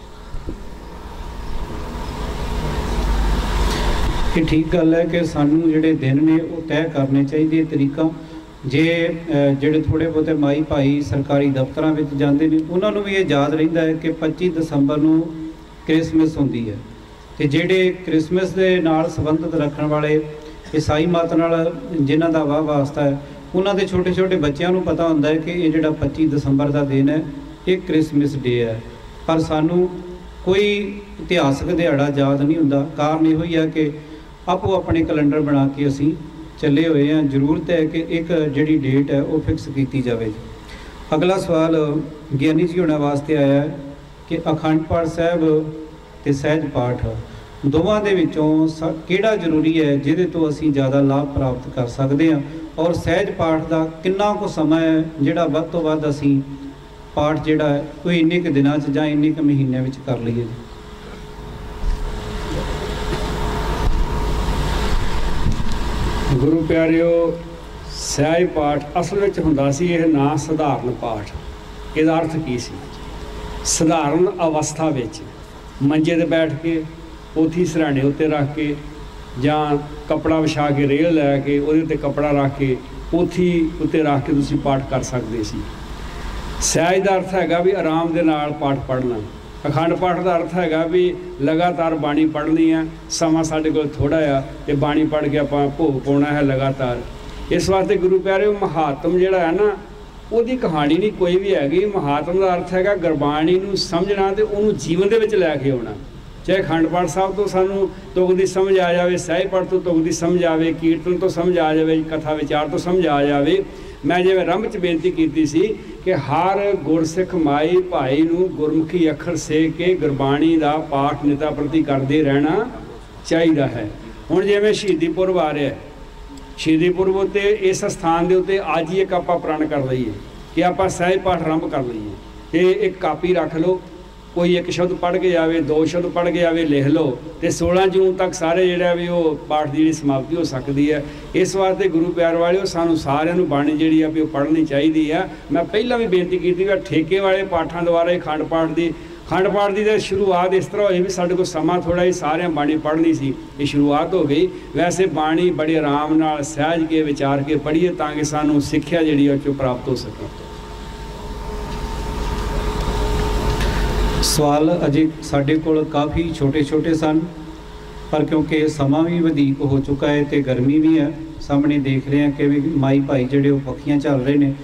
ਇਹ ਠੀਕ ਗੱਲ ਹੈ ਕਿ ਸਾਨੂੰ ਜਿਹੜੇ ਦਿਨ ਨੇ ਉਹ ਤੈਅ ਕਰਨੇ ਚਾਹੀਦੇ ਤਰੀਕਾ। ਜੇ ਜਿਹੜੇ ਥੋੜ੍ਹੇ ਬਹੁਤੇ ਮਾਈ ਭਾਈ ਸਰਕਾਰੀ ਦਫ਼ਤਰਾਂ ਵਿੱਚ ਜਾਂਦੇ ਨੇ, ਉਹਨਾਂ ਨੂੰ ਵੀ ਇਹ ਯਾਦ ਰਹਿੰਦਾ ਹੈ ਕਿ 25 ਦਸੰਬਰ ਨੂੰ ਕ੍ਰਿਸਮਸ ਹੁੰਦੀ ਹੈ, ਅਤੇ ਜਿਹੜੇ ਕ੍ਰਿਸਮਸ ਦੇ ਨਾਲ ਸੰਬੰਧਿਤ ਰੱਖਣ ਵਾਲੇ ਈਸਾਈ ਮਤ ਨਾਲ ਜਿਨ੍ਹਾਂ ਦਾ ਵਾਹ ਵਾਸਤਾ ਹੈ, ਉਹਨਾਂ ਦੇ ਛੋਟੇ ਛੋਟੇ ਬੱਚਿਆਂ ਨੂੰ ਪਤਾ ਹੁੰਦਾ ਹੈ ਕਿ ਇਹ ਜਿਹੜਾ 25 ਦਸੰਬਰ ਦਾ ਦਿਨ ਹੈ ਇਹ ਕ੍ਰਿਸਮਸ ਡੇ ਹੈ। ਪਰ ਸਾਨੂੰ ਕੋਈ ਇਤਿਹਾਸਕ ਦਿਹਾੜਾ ਯਾਦ ਨਹੀਂ ਹੁੰਦਾ। ਕਾਰਨ ਇਹੋ ਹੀ ਹੈ ਕਿ ਆਪੋ ਆਪਣੇ ਕੈਲੰਡਰ ਬਣਾ ਕੇ ਅਸੀਂ ਚੱਲੇ ਹੋਏ ਹਾਂ। ਜ਼ਰੂਰਤ ਹੈ ਕਿ ਇੱਕ ਜਿਹੜੀ ਡੇਟ ਹੈ ਉਹ ਫਿਕਸ ਕੀਤੀ ਜਾਵੇ। ਅਗਲਾ ਸਵਾਲ ਗਿਆਨੀ ਜੀ ਹੋਣਾ ਵਾਸਤੇ ਆਇਆ ਹੈ ਕਿ ਅਖੰਡ ਪਾਠ ਸਾਹਿਬ ਅਤੇ ਸਹਿਜ ਪਾਠ ਦੋਵਾਂ ਦੇ ਵਿੱਚੋਂ ਕਿਹੜਾ ਜ਼ਰੂਰੀ ਹੈ ਜਿਹਦੇ ਤੋਂ ਅਸੀਂ ਜ਼ਿਆਦਾ ਲਾਭ ਪ੍ਰਾਪਤ ਕਰ ਸਕਦੇ ਹਾਂ, ਔਰ ਸਹਿਜ ਪਾਠ ਦਾ ਕਿੰਨਾ ਕੁ ਸਮਾਂ ਹੈ ਜਿਹੜਾ ਵੱਧ ਤੋਂ ਵੱਧ ਅਸੀਂ ਪਾਠ ਜਿਹੜਾ ਹੈ ਉਹ ਇੰਨੇ ਕੁ ਦਿਨਾਂ 'ਚ ਜਾਂ ਇੰਨੇ ਕੁ ਮਹੀਨਿਆਂ ਵਿੱਚ ਕਰ ਲਈਏ ਜੀ। ਗੁਰੂ ਪਿਆਰਿਓ, ਸਹਿਜ ਪਾਠ ਅਸਲ ਵਿੱਚ ਹੁੰਦਾ ਸੀ ਇਹ ਨਾ ਸਧਾਰਨ ਪਾਠ। ਇਹਦਾ ਅਰਥ ਕੀ ਸੀ? ਸਧਾਰਨ ਅਵਸਥਾ ਵਿੱਚ ਮੰਜੇ 'ਤੇ ਬੈਠ ਕੇ, ਪੋਥੀ ਸਿਰਹਾਣੇ ਉੱਤੇ ਰੱਖ ਕੇ, ਜਾਂ ਕੱਪੜਾ ਵਿਛਾ ਕੇ, ਰੇਲ ਲੈ ਕੇ ਉਹਦੇ ਉੱਤੇ ਕੱਪੜਾ ਰੱਖ ਕੇ, ਪੋਥੀ ਉੱਤੇ ਰੱਖ ਕੇ ਤੁਸੀਂ ਪਾਠ ਕਰ ਸਕਦੇ ਸੀ। ਸਹਿਜ ਦਾ ਅਰਥ ਹੈਗਾ ਵੀ ਆਰਾਮ ਦੇ ਨਾਲ ਪਾਠ ਪੜ੍ਹਨਾ। ਅਖੰਡ ਪਾਠ ਦਾ ਅਰਥ ਹੈਗਾ ਵੀ ਲਗਾਤਾਰ ਬਾਣੀ ਪੜ੍ਹਨੀ ਆ। ਸਮਾਂ ਸਾਡੇ ਕੋਲ ਥੋੜ੍ਹਾ ਆ ਅਤੇ ਬਾਣੀ ਪੜ੍ਹ ਕੇ ਆਪਾਂ ਭੋਗ ਪਾਉਣਾ ਹੈ ਲਗਾਤਾਰ। ਇਸ ਵਾਸਤੇ ਗੁਰੂ ਪਿਆਰਿਓ, ਮਹਾਤਮ ਜਿਹੜਾ ਹੈ ਨਾ, ਉਹਦੀ ਕਹਾਣੀ ਨਹੀਂ ਕੋਈ ਵੀ ਹੈਗੀ। ਮਹਾਤਮ ਦਾ ਅਰਥ ਹੈਗਾ ਗੁਰਬਾਣੀ ਨੂੰ ਸਮਝਣਾ ਅਤੇ ਉਹਨੂੰ ਜੀਵਨ ਦੇ ਵਿੱਚ ਲੈ ਕੇ ਆਉਣਾ। ਚਾਹੇ ਅਖੰਡ ਪਾਠ ਸਾਹਿਬ ਤੋਂ ਸਾਨੂੰ ਤੁਕ ਦੀ ਸਮਝ ਆ ਜਾਵੇ, ਸਹਿਜ ਪਾਠ ਤੋਂ ਤੁਕ ਦੀ ਸਮਝ ਆਵੇ, ਕੀਰਤਨ ਤੋਂ ਸਮਝ ਆ ਜਾਵੇ, ਕਥਾ ਵਿਚਾਰ ਤੋਂ ਸਮਝ ਆ ਜਾਵੇ। ਮੈਂ ਜਿਵੇਂ ਆਰੰਭ 'ਚ ਬੇਨਤੀ ਕੀਤੀ ਸੀ ਕਿ ਹਰ ਗੁਰਸਿੱਖ ਮਾਈ ਭਾਈ ਨੂੰ ਗੁਰਮੁਖੀ ਅੱਖਰ ਸੇਕ ਕੇ ਗੁਰਬਾਣੀ ਦਾ ਪਾਠ ਨਿਤਾ ਪ੍ਰਤੀ ਕਰਦੇ ਰਹਿਣਾ ਚਾਹੀਦਾ ਹੈ। ਹੁਣ ਜਿਵੇਂ ਸ਼ਹੀਦੀ ਪੁਰਬ ਆ ਰਿਹਾ, ਸ਼ਹੀਦੀ ਪੁਰਬ ਉੱਤੇ ਇਸ ਸਥਾਨ ਦੇ ਉੱਤੇ ਅੱਜ ਹੀ ਇੱਕ ਆਪਾਂ ਪ੍ਰਣ ਕਰ ਲਈਏ ਕਿ ਆਪਾਂ ਸਹਿਜ ਪਾਠ ਆਰੰਭ ਕਰ ਲਈਏ। ਅਤੇ ਇੱਕ ਕਾਪੀ ਰੱਖ ਲਓ, ਕੋਈ ਇੱਕ ਸ਼ਬਦ ਪੜ੍ਹ ਕੇ ਜਾਵੇ, 2 ਸ਼ਬਦ ਪੜ੍ਹ ਕੇ ਜਾਵੇ, ਲਿਖ ਲਓ, ਅਤੇ 16 ਜੂਨ ਤੱਕ ਸਾਰੇ ਜਿਹੜਾ ਵੀ ਉਹ ਪਾਠ ਦੀ ਜਿਹੜੀ ਸਮਾਪਤੀ ਹੋ ਸਕਦੀ ਹੈ। ਇਸ ਵਾਸਤੇ ਗੁਰੂ ਪਿਆਰ ਵਾਲਿਓ, ਸਾਨੂੰ ਸਾਰਿਆਂ ਨੂੰ ਬਾਣੀ ਜਿਹੜੀ ਆ ਵੀ ਉਹ ਪੜ੍ਹਨੀ ਚਾਹੀਦੀ ਆ। ਮੈਂ ਪਹਿਲਾਂ ਵੀ ਬੇਨਤੀ ਕੀਤੀ ਵੀ ਠੇਕੇ ਵਾਲੇ ਪਾਠਾਂ ਦੁਆਰਾ ਅਖੰਡ ਪਾਠ ਦੀ ਤਾਂ ਸ਼ੁਰੂਆਤ ਇਸ ਤਰ੍ਹਾਂ ਹੋਈ ਵੀ ਸਾਡੇ ਕੋਲ ਸਮਾਂ ਥੋੜ੍ਹਾ ਹੀ, ਸਾਰਿਆਂ ਬਾਣੀ ਪੜ੍ਹਨੀ ਸੀ, ਇਹ ਸ਼ੁਰੂਆਤ ਹੋ ਗਈ। ਵੈਸੇ ਬਾਣੀ ਬੜੇ ਆਰਾਮ ਨਾਲ ਸਹਿਜ ਕੇ ਵਿਚਾਰ ਕੇ ਪੜ੍ਹੀਏ ਤਾਂ ਕਿ ਸਾਨੂੰ ਸਿੱਖਿਆ ਜਿਹੜੀ ਉਹ 'ਚੋਂ ਪ੍ਰਾਪਤ ਹੋ ਸਕੇ। ਸਵਾਲ ਅਜੇ ਸਾਡੇ ਕੋਲ ਕਾਫੀ ਛੋਟੇ ਸਨ, ਪਰ ਕਿਉਂਕਿ ਸਮਾਂ ਵੀ ਵਧੇਕ ਹੋ ਚੁੱਕਾ ਹੈ ਅਤੇ ਗਰਮੀ ਵੀ ਹੈ, ਸਾਹਮਣੇ ਦੇਖ ਰਹੇ ਹਾਂ ਕਿ ਵੀ ਮਾਈ ਭਾਈ ਜਿਹੜੇ ਉਹ ਪੱਖੀਆਂ ਚੱਲ ਰਹੇ ਨੇ,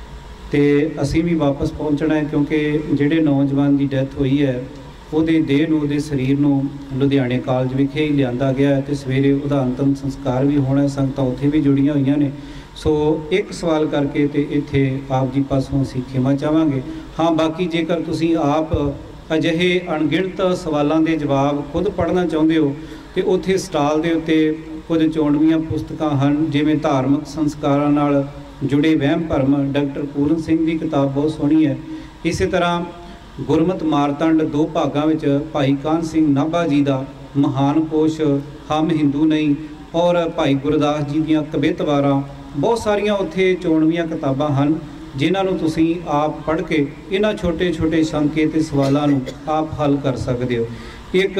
ਅਤੇ ਅਸੀਂ ਵੀ ਵਾਪਸ ਪਹੁੰਚਣਾ ਹੈ ਕਿਉਂਕਿ ਜਿਹੜੇ ਨੌਜਵਾਨ ਦੀ ਡੈਥ ਹੋਈ ਹੈ ਉਹਦੇ ਦੇਹ ਨੂੰ, ਉਹਦੇ ਸਰੀਰ ਨੂੰ ਲੁਧਿਆਣੇ ਕਾਲਜ ਵਿਖੇ ਹੀ ਲਿਆਂਦਾ ਗਿਆ ਅਤੇ ਸਵੇਰੇ ਉਹਦਾ ਅੰਤਮ ਸੰਸਕਾਰ ਵੀ ਹੋਣਾ। ਸੰਗਤਾਂ ਉੱਥੇ ਵੀ ਜੁੜੀਆਂ ਹੋਈਆਂ ਨੇ। ਸੋ ਇੱਕ ਸਵਾਲ ਕਰਕੇ ਅਤੇ ਇੱਥੇ ਆਪ ਜੀ ਪਾਸੋਂ ਅਸੀਂ ਖਿਮਾ ਚਾਹਾਂਗੇ। ਹਾਂ, ਬਾਕੀ ਜੇਕਰ ਤੁਸੀਂ ਆਪ ਅਜਿਹੇ ਅਣਗਿਣਤ ਸਵਾਲਾਂ ਦੇ ਜਵਾਬ ਖੁਦ ਪੜ੍ਹਨਾ ਚਾਹੁੰਦੇ ਹੋ ਅਤੇ ਉੱਥੇ ਸਟਾਲ ਦੇ ਉੱਤੇ ਕੁਝ ਚੋਣਵੀਆਂ ਪੁਸਤਕਾਂ ਹਨ, ਜਿਵੇਂ ਧਾਰਮਿਕ ਸੰਸਕਾਰਾਂ ਨਾਲ ਜੁੜੇ ਵਹਿਮ ਭਰਮ, ਡਾਕਟਰ ਪੂਰਨ ਸਿੰਘ ਦੀ ਕਿਤਾਬ ਬਹੁਤ ਸੋਹਣੀ ਹੈ। ਇਸੇ ਤਰ੍ਹਾਂ ਗੁਰਮਤਿ ਮਾਰਤੰਡ 2 ਭਾਗਾਂ ਵਿੱਚ ਭਾਈ ਕਾਹਨ ਸਿੰਘ ਨਾਭਾ ਜੀ ਦਾ ਮਹਾਨ ਕੋਸ਼ ਹਮ ਹਿੰਦੂ ਨਹੀਂ, ਔਰ ਭਾਈ ਗੁਰਦਾਸ ਜੀ ਦੀਆਂ ਕਵਿਤਵਾਰਾਂ, ਬਹੁਤ ਸਾਰੀਆਂ ਉੱਥੇ ਚੋਣਵੀਆਂ ਕਿਤਾਬਾਂ ਹਨ ਜਿਨ੍ਹਾਂ ਨੂੰ ਤੁਸੀਂ ਆਪ ਪੜ੍ਹ ਕੇ ਇਹਨਾਂ ਛੋਟੇ ਸ਼ੰਕੇ ਅਤੇ ਸਵਾਲਾਂ ਨੂੰ ਆਪ ਹੱਲ ਕਰ ਸਕਦੇ ਹੋ। ਇੱਕ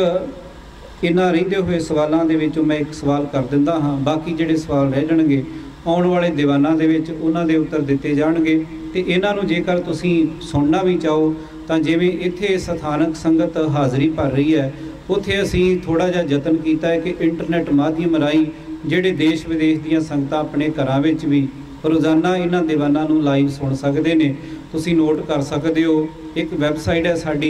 ਇਹਨਾਂ ਰਹਿੰਦੇ ਹੋਏ ਸਵਾਲਾਂ ਦੇ ਵਿੱਚੋਂ ਮੈਂ ਇੱਕ ਸਵਾਲ ਕਰ ਦਿੰਦਾ ਹਾਂ, ਬਾਕੀ ਜਿਹੜੇ ਸਵਾਲ ਰਹਿ ਜਾਣਗੇ ਆਉਣ ਵਾਲੇ ਦੀਵਾਨਾਂ ਦੇ ਵਿੱਚ ਉਹਨਾਂ ਦੇ ਉੱਤਰ ਦਿੱਤੇ ਜਾਣਗੇ। ਅਤੇ ਇਹਨਾਂ ਨੂੰ ਜੇਕਰ ਤੁਸੀਂ ਸੁਣਨਾ ਵੀ ਚਾਹੋ ਤਾਂ ਜਿਵੇਂ ਇੱਥੇ ਸਥਾਨਕ ਸੰਗਤ ਹਾਜ਼ਰੀ ਭਰ ਰਹੀ ਹੈ, ਉੱਥੇ ਅਸੀਂ ਥੋੜ੍ਹਾ ਜਿਹਾ ਯਤਨ ਕੀਤਾ ਹੈ ਕਿ ਇੰਟਰਨੈੱਟ ਮਾਧਿਅਮ ਰਾਹੀਂ ਜਿਹੜੇ ਦੇਸ਼ ਵਿਦੇਸ਼ ਦੀਆਂ ਸੰਗਤਾਂ ਆਪਣੇ ਘਰਾਂ ਵਿੱਚ ਵੀ ਰੋਜ਼ਾਨਾ ਇਹਨਾਂ ਦੀਵਾਨਾਂ ਨੂੰ ਲਾਈਵ ਸੁਣ ਸਕਦੇ ਨੇ। ਤੁਸੀਂ ਨੋਟ ਕਰ ਸਕਦੇ ਹੋ, ਇੱਕ ਵੈਬਸਾਈਟ ਹੈ ਸਾਡੀ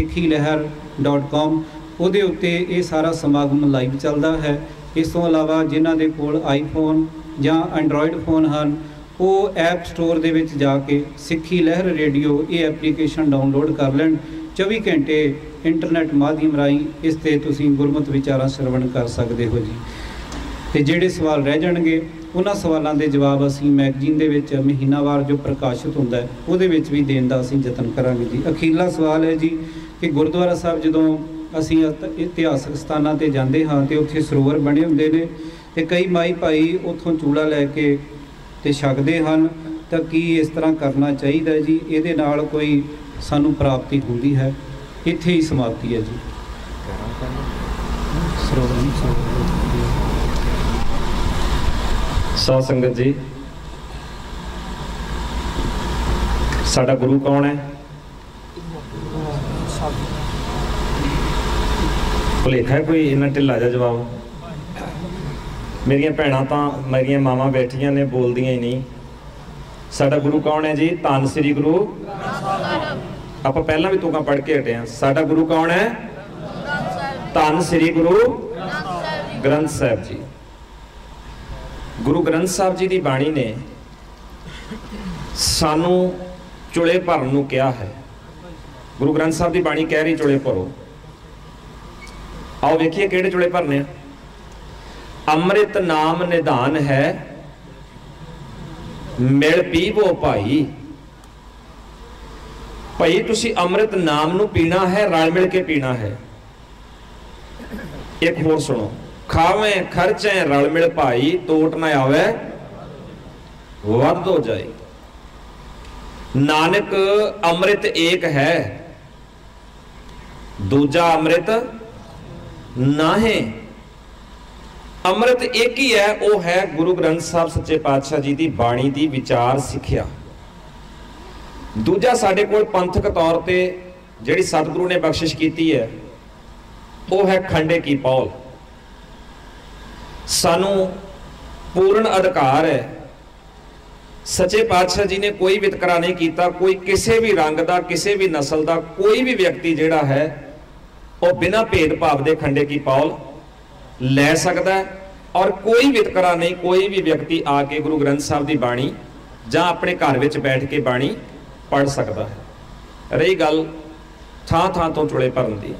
sikhilehar.com, ਉਹਦੇ ਉੱਤੇ ਇਹ ਸਾਰਾ ਸਮਾਗਮ ਲਾਈਵ ਚੱਲਦਾ ਹੈ। ਇਸ ਤੋਂ ਇਲਾਵਾ ਜਿਨ੍ਹਾਂ ਦੇ ਕੋਲ ਆਈਫੋਨ ਜਾਂ ਐਂਡਰੋਇਡ ਫੋਨ ਹਨ, ਉਹ ਐਪ ਸਟੋਰ ਦੇ ਵਿੱਚ ਜਾ ਕੇ ਸਿੱਖੀ ਲਹਿਰ ਰੇਡੀਓ ਇਹ ਐਪਲੀਕੇਸ਼ਨ ਡਾਊਨਲੋਡ ਕਰ ਲੈਣ। 24 ਘੰਟੇ ਇੰਟਰਨੈੱਟ ਮਾਧਿਅਮ ਰਾਹੀਂ ਇਸ 'ਤੇ ਤੁਸੀਂ ਗੁਰਮਤਿ ਵਿਚਾਰਾਂ ਸਰਵਣ ਕਰ ਸਕਦੇ ਹੋ ਜੀ। ਅਤੇ ਜਿਹੜੇ ਸਵਾਲ ਰਹਿ ਜਾਣਗੇ ਉਹਨਾਂ ਸਵਾਲਾਂ ਦੇ ਜਵਾਬ ਅਸੀਂ ਮੈਗਜ਼ੀਨ ਦੇ ਵਿੱਚ ਮਹੀਨਾਵਾਰ ਜੋ ਪ੍ਰਕਾਸ਼ਿਤ ਹੁੰਦਾ ਹੈ ਉਹਦੇ ਵਿੱਚ ਵੀ ਦੇਣ ਦਾ ਅਸੀਂ ਯਤਨ ਕਰਾਂਗੇ ਜੀ। ਅਖੀਰਲਾ ਸਵਾਲ ਹੈ ਜੀ ਕਿ ਗੁਰਦੁਆਰਾ ਸਾਹਿਬ ਜਦੋਂ ਅਸੀਂ ਇਤਿਹਾਸਕ ਸਥਾਨਾਂ 'ਤੇ ਜਾਂਦੇ ਹਾਂ ਅਤੇ ਉੱਥੇ ਸਰੋਵਰ ਬਣੇ ਹੁੰਦੇ ਨੇ ਅਤੇ ਕਈ ਮਾਈ ਭਾਈ ਉੱਥੋਂ ਚੂੜਾ ਲੈ ਕੇ ਅਤੇ ਛਕਦੇ ਹਨ, ਤਾਂ ਕੀ ਇਸ ਤਰ੍ਹਾਂ ਕਰਨਾ ਚਾਹੀਦਾ ਜੀ? ਇਹਦੇ ਨਾਲ ਕੋਈ ਸਾਨੂੰ ਪ੍ਰਾਪਤੀ ਹੁੰਦੀ ਹੈ? ਇੱਥੇ ਹੀ ਸਮਾਪਤੀ ਹੈ ਜੀ। ਸਾਧ ਸੰਗਤ ਜੀ, ਸਾਡਾ ਗੁਰੂ ਕੌਣ ਹੈ? ਭੁਲੇਖਾ ਹੈ ਕੋਈ? ਇੰਨਾ ਢਿੱਲਾ ਜਿਹਾ ਜਵਾਬ। ਮੇਰੀਆਂ ਭੈਣਾਂ ਤਾਂ ਮੇਰੀਆਂ ਮਾਵਾਂ ਬੈਠੀਆਂ ਨੇ, ਬੋਲਦੀਆਂ ਹੀ ਨਹੀਂ। ਸਾਡਾ ਗੁਰੂ ਕੌਣ ਹੈ ਜੀ? ਧੰਨ ਸ੍ਰੀ ਗੁਰੂ। ਆਪਾਂ ਪਹਿਲਾਂ ਵੀ ਤੁਕਾਂ ਪੜ੍ਹ ਕੇ ਹਟੇ ਹਾਂ। ਸਾਡਾ ਗੁਰੂ ਕੌਣ ਹੈ? ਧੰਨ ਸ੍ਰੀ ਗੁਰੂ ਗ੍ਰੰਥ ਸਾਹਿਬ ਜੀ। ਗੁਰੂ ਗ੍ਰੰਥ ਸਾਹਿਬ ਜੀ ਦੀ ਬਾਣੀ ਨੇ ਸਾਨੂੰ ਚੁਲੇ ਭਰਨ ਨੂੰ ਕਿਹਾ ਹੈ। ਗੁਰੂ ਗ੍ਰੰਥ ਸਾਹਿਬ ਦੀ ਬਾਣੀ ਕਹਿ ਰਹੀ ਚੁਲੇ ਭਰੋ। ਆਓ ਵੇਖੀਏ ਕਿਹੜੇ ਚੁਲੇ ਭਰਨੇ ਆ। ਅੰਮ੍ਰਿਤ ਨਾਮ ਨਿਧਾਨ ਹੈ, ਮਿਲ ਪੀਵੋ ਭਾਈ। ਭਾਈ ਤੁਸੀਂ ਅੰਮ੍ਰਿਤ ਨਾਮ ਨੂੰ ਪੀਣਾ ਹੈ, ਰਲ ਮਿਲ ਕੇ ਪੀਣਾ ਹੈ। ਇੱਕ ਹੋਰ ਸੁਣੋ, ਖਾਵੇਂ ਖਰਚੇ ਰਲ ਮਿਲ ਭਾਈ, ਟੋਟ ਨਾ ਆਵੇ ਵੱਧ ਹੋ ਜਾਏ। ਨਾਨਕ ਅੰਮ੍ਰਿਤ ਏਕ ਹੈ, ਦੂਜਾ ਅੰਮ੍ਰਿਤ ਨਾਹੀਂ। ਅੰਮ੍ਰਿਤ ਇੱਕ ਹੀ ਹੈ, ਉਹ ਹੈ ਗੁਰੂ ਗ੍ਰੰਥ ਸਾਹਿਬ ਸੱਚੇ ਪਾਤਸ਼ਾਹ ਜੀ ਦੀ ਬਾਣੀ ਦੀ ਵਿਚਾਰ ਸਿੱਖਿਆ। ਦੂਜਾ ਸਾਡੇ ਕੋਲ ਪੰਥਕ ਤੌਰ ਤੇ ਜਿਹੜੀ ਸਤਿਗੁਰੂ ਨੇ ਬਖਸ਼ਿਸ਼ ਕੀਤੀ ਹੈ, ਉਹ ਹੈ ਖੰਡੇ ਕੀ ਪੌਲ। ਸਾਨੂੰ ਪੂਰਨ ਅਧਿਕਾਰ ਹੈ। ਸੱਚੇ ਪਾਤਸ਼ਾਹ ਜੀ ਨੇ ਕੋਈ ਵਿਤਕਰਾ ਨਹੀਂ ਕੀਤਾ। ਕੋਈ ਕਿਸੇ ਵੀ ਰੰਗ ਦਾ, ਕਿਸੇ ਵੀ ਨਸਲ ਦਾ ਕੋਈ ਵੀ ਵਿਅਕਤੀ ਜਿਹੜਾ ਹੈ ਉਹ ਬਿਨਾਂ ਭੇਦਭਾਵ ਦੇ ਖੰਡੇ ਕੀ ਪੌਲ ਲੈ ਸਕਦਾ ਹੈ। ਔਰ ਕੋਈ ਵਿਤਕਰਾ ਨਹੀਂ, ਕੋਈ ਵੀ ਵਿਅਕਤੀ ਆ ਕੇ ਗੁਰੂ ਗ੍ਰੰਥ ਸਾਹਿਬ ਦੀ ਬਾਣੀ ਜਾਂ ਆਪਣੇ ਘਰ ਵਿੱਚ ਬੈਠ ਕੇ ਬਾਣੀ ਪੜ੍ਹ ਸਕਦਾ ਹੈ। ਰਹੀ ਗੱਲ ਥਾਂ ਥਾਂ ਤੋਂ ਚੁਲੇ ਭਰਨ ਦੀ,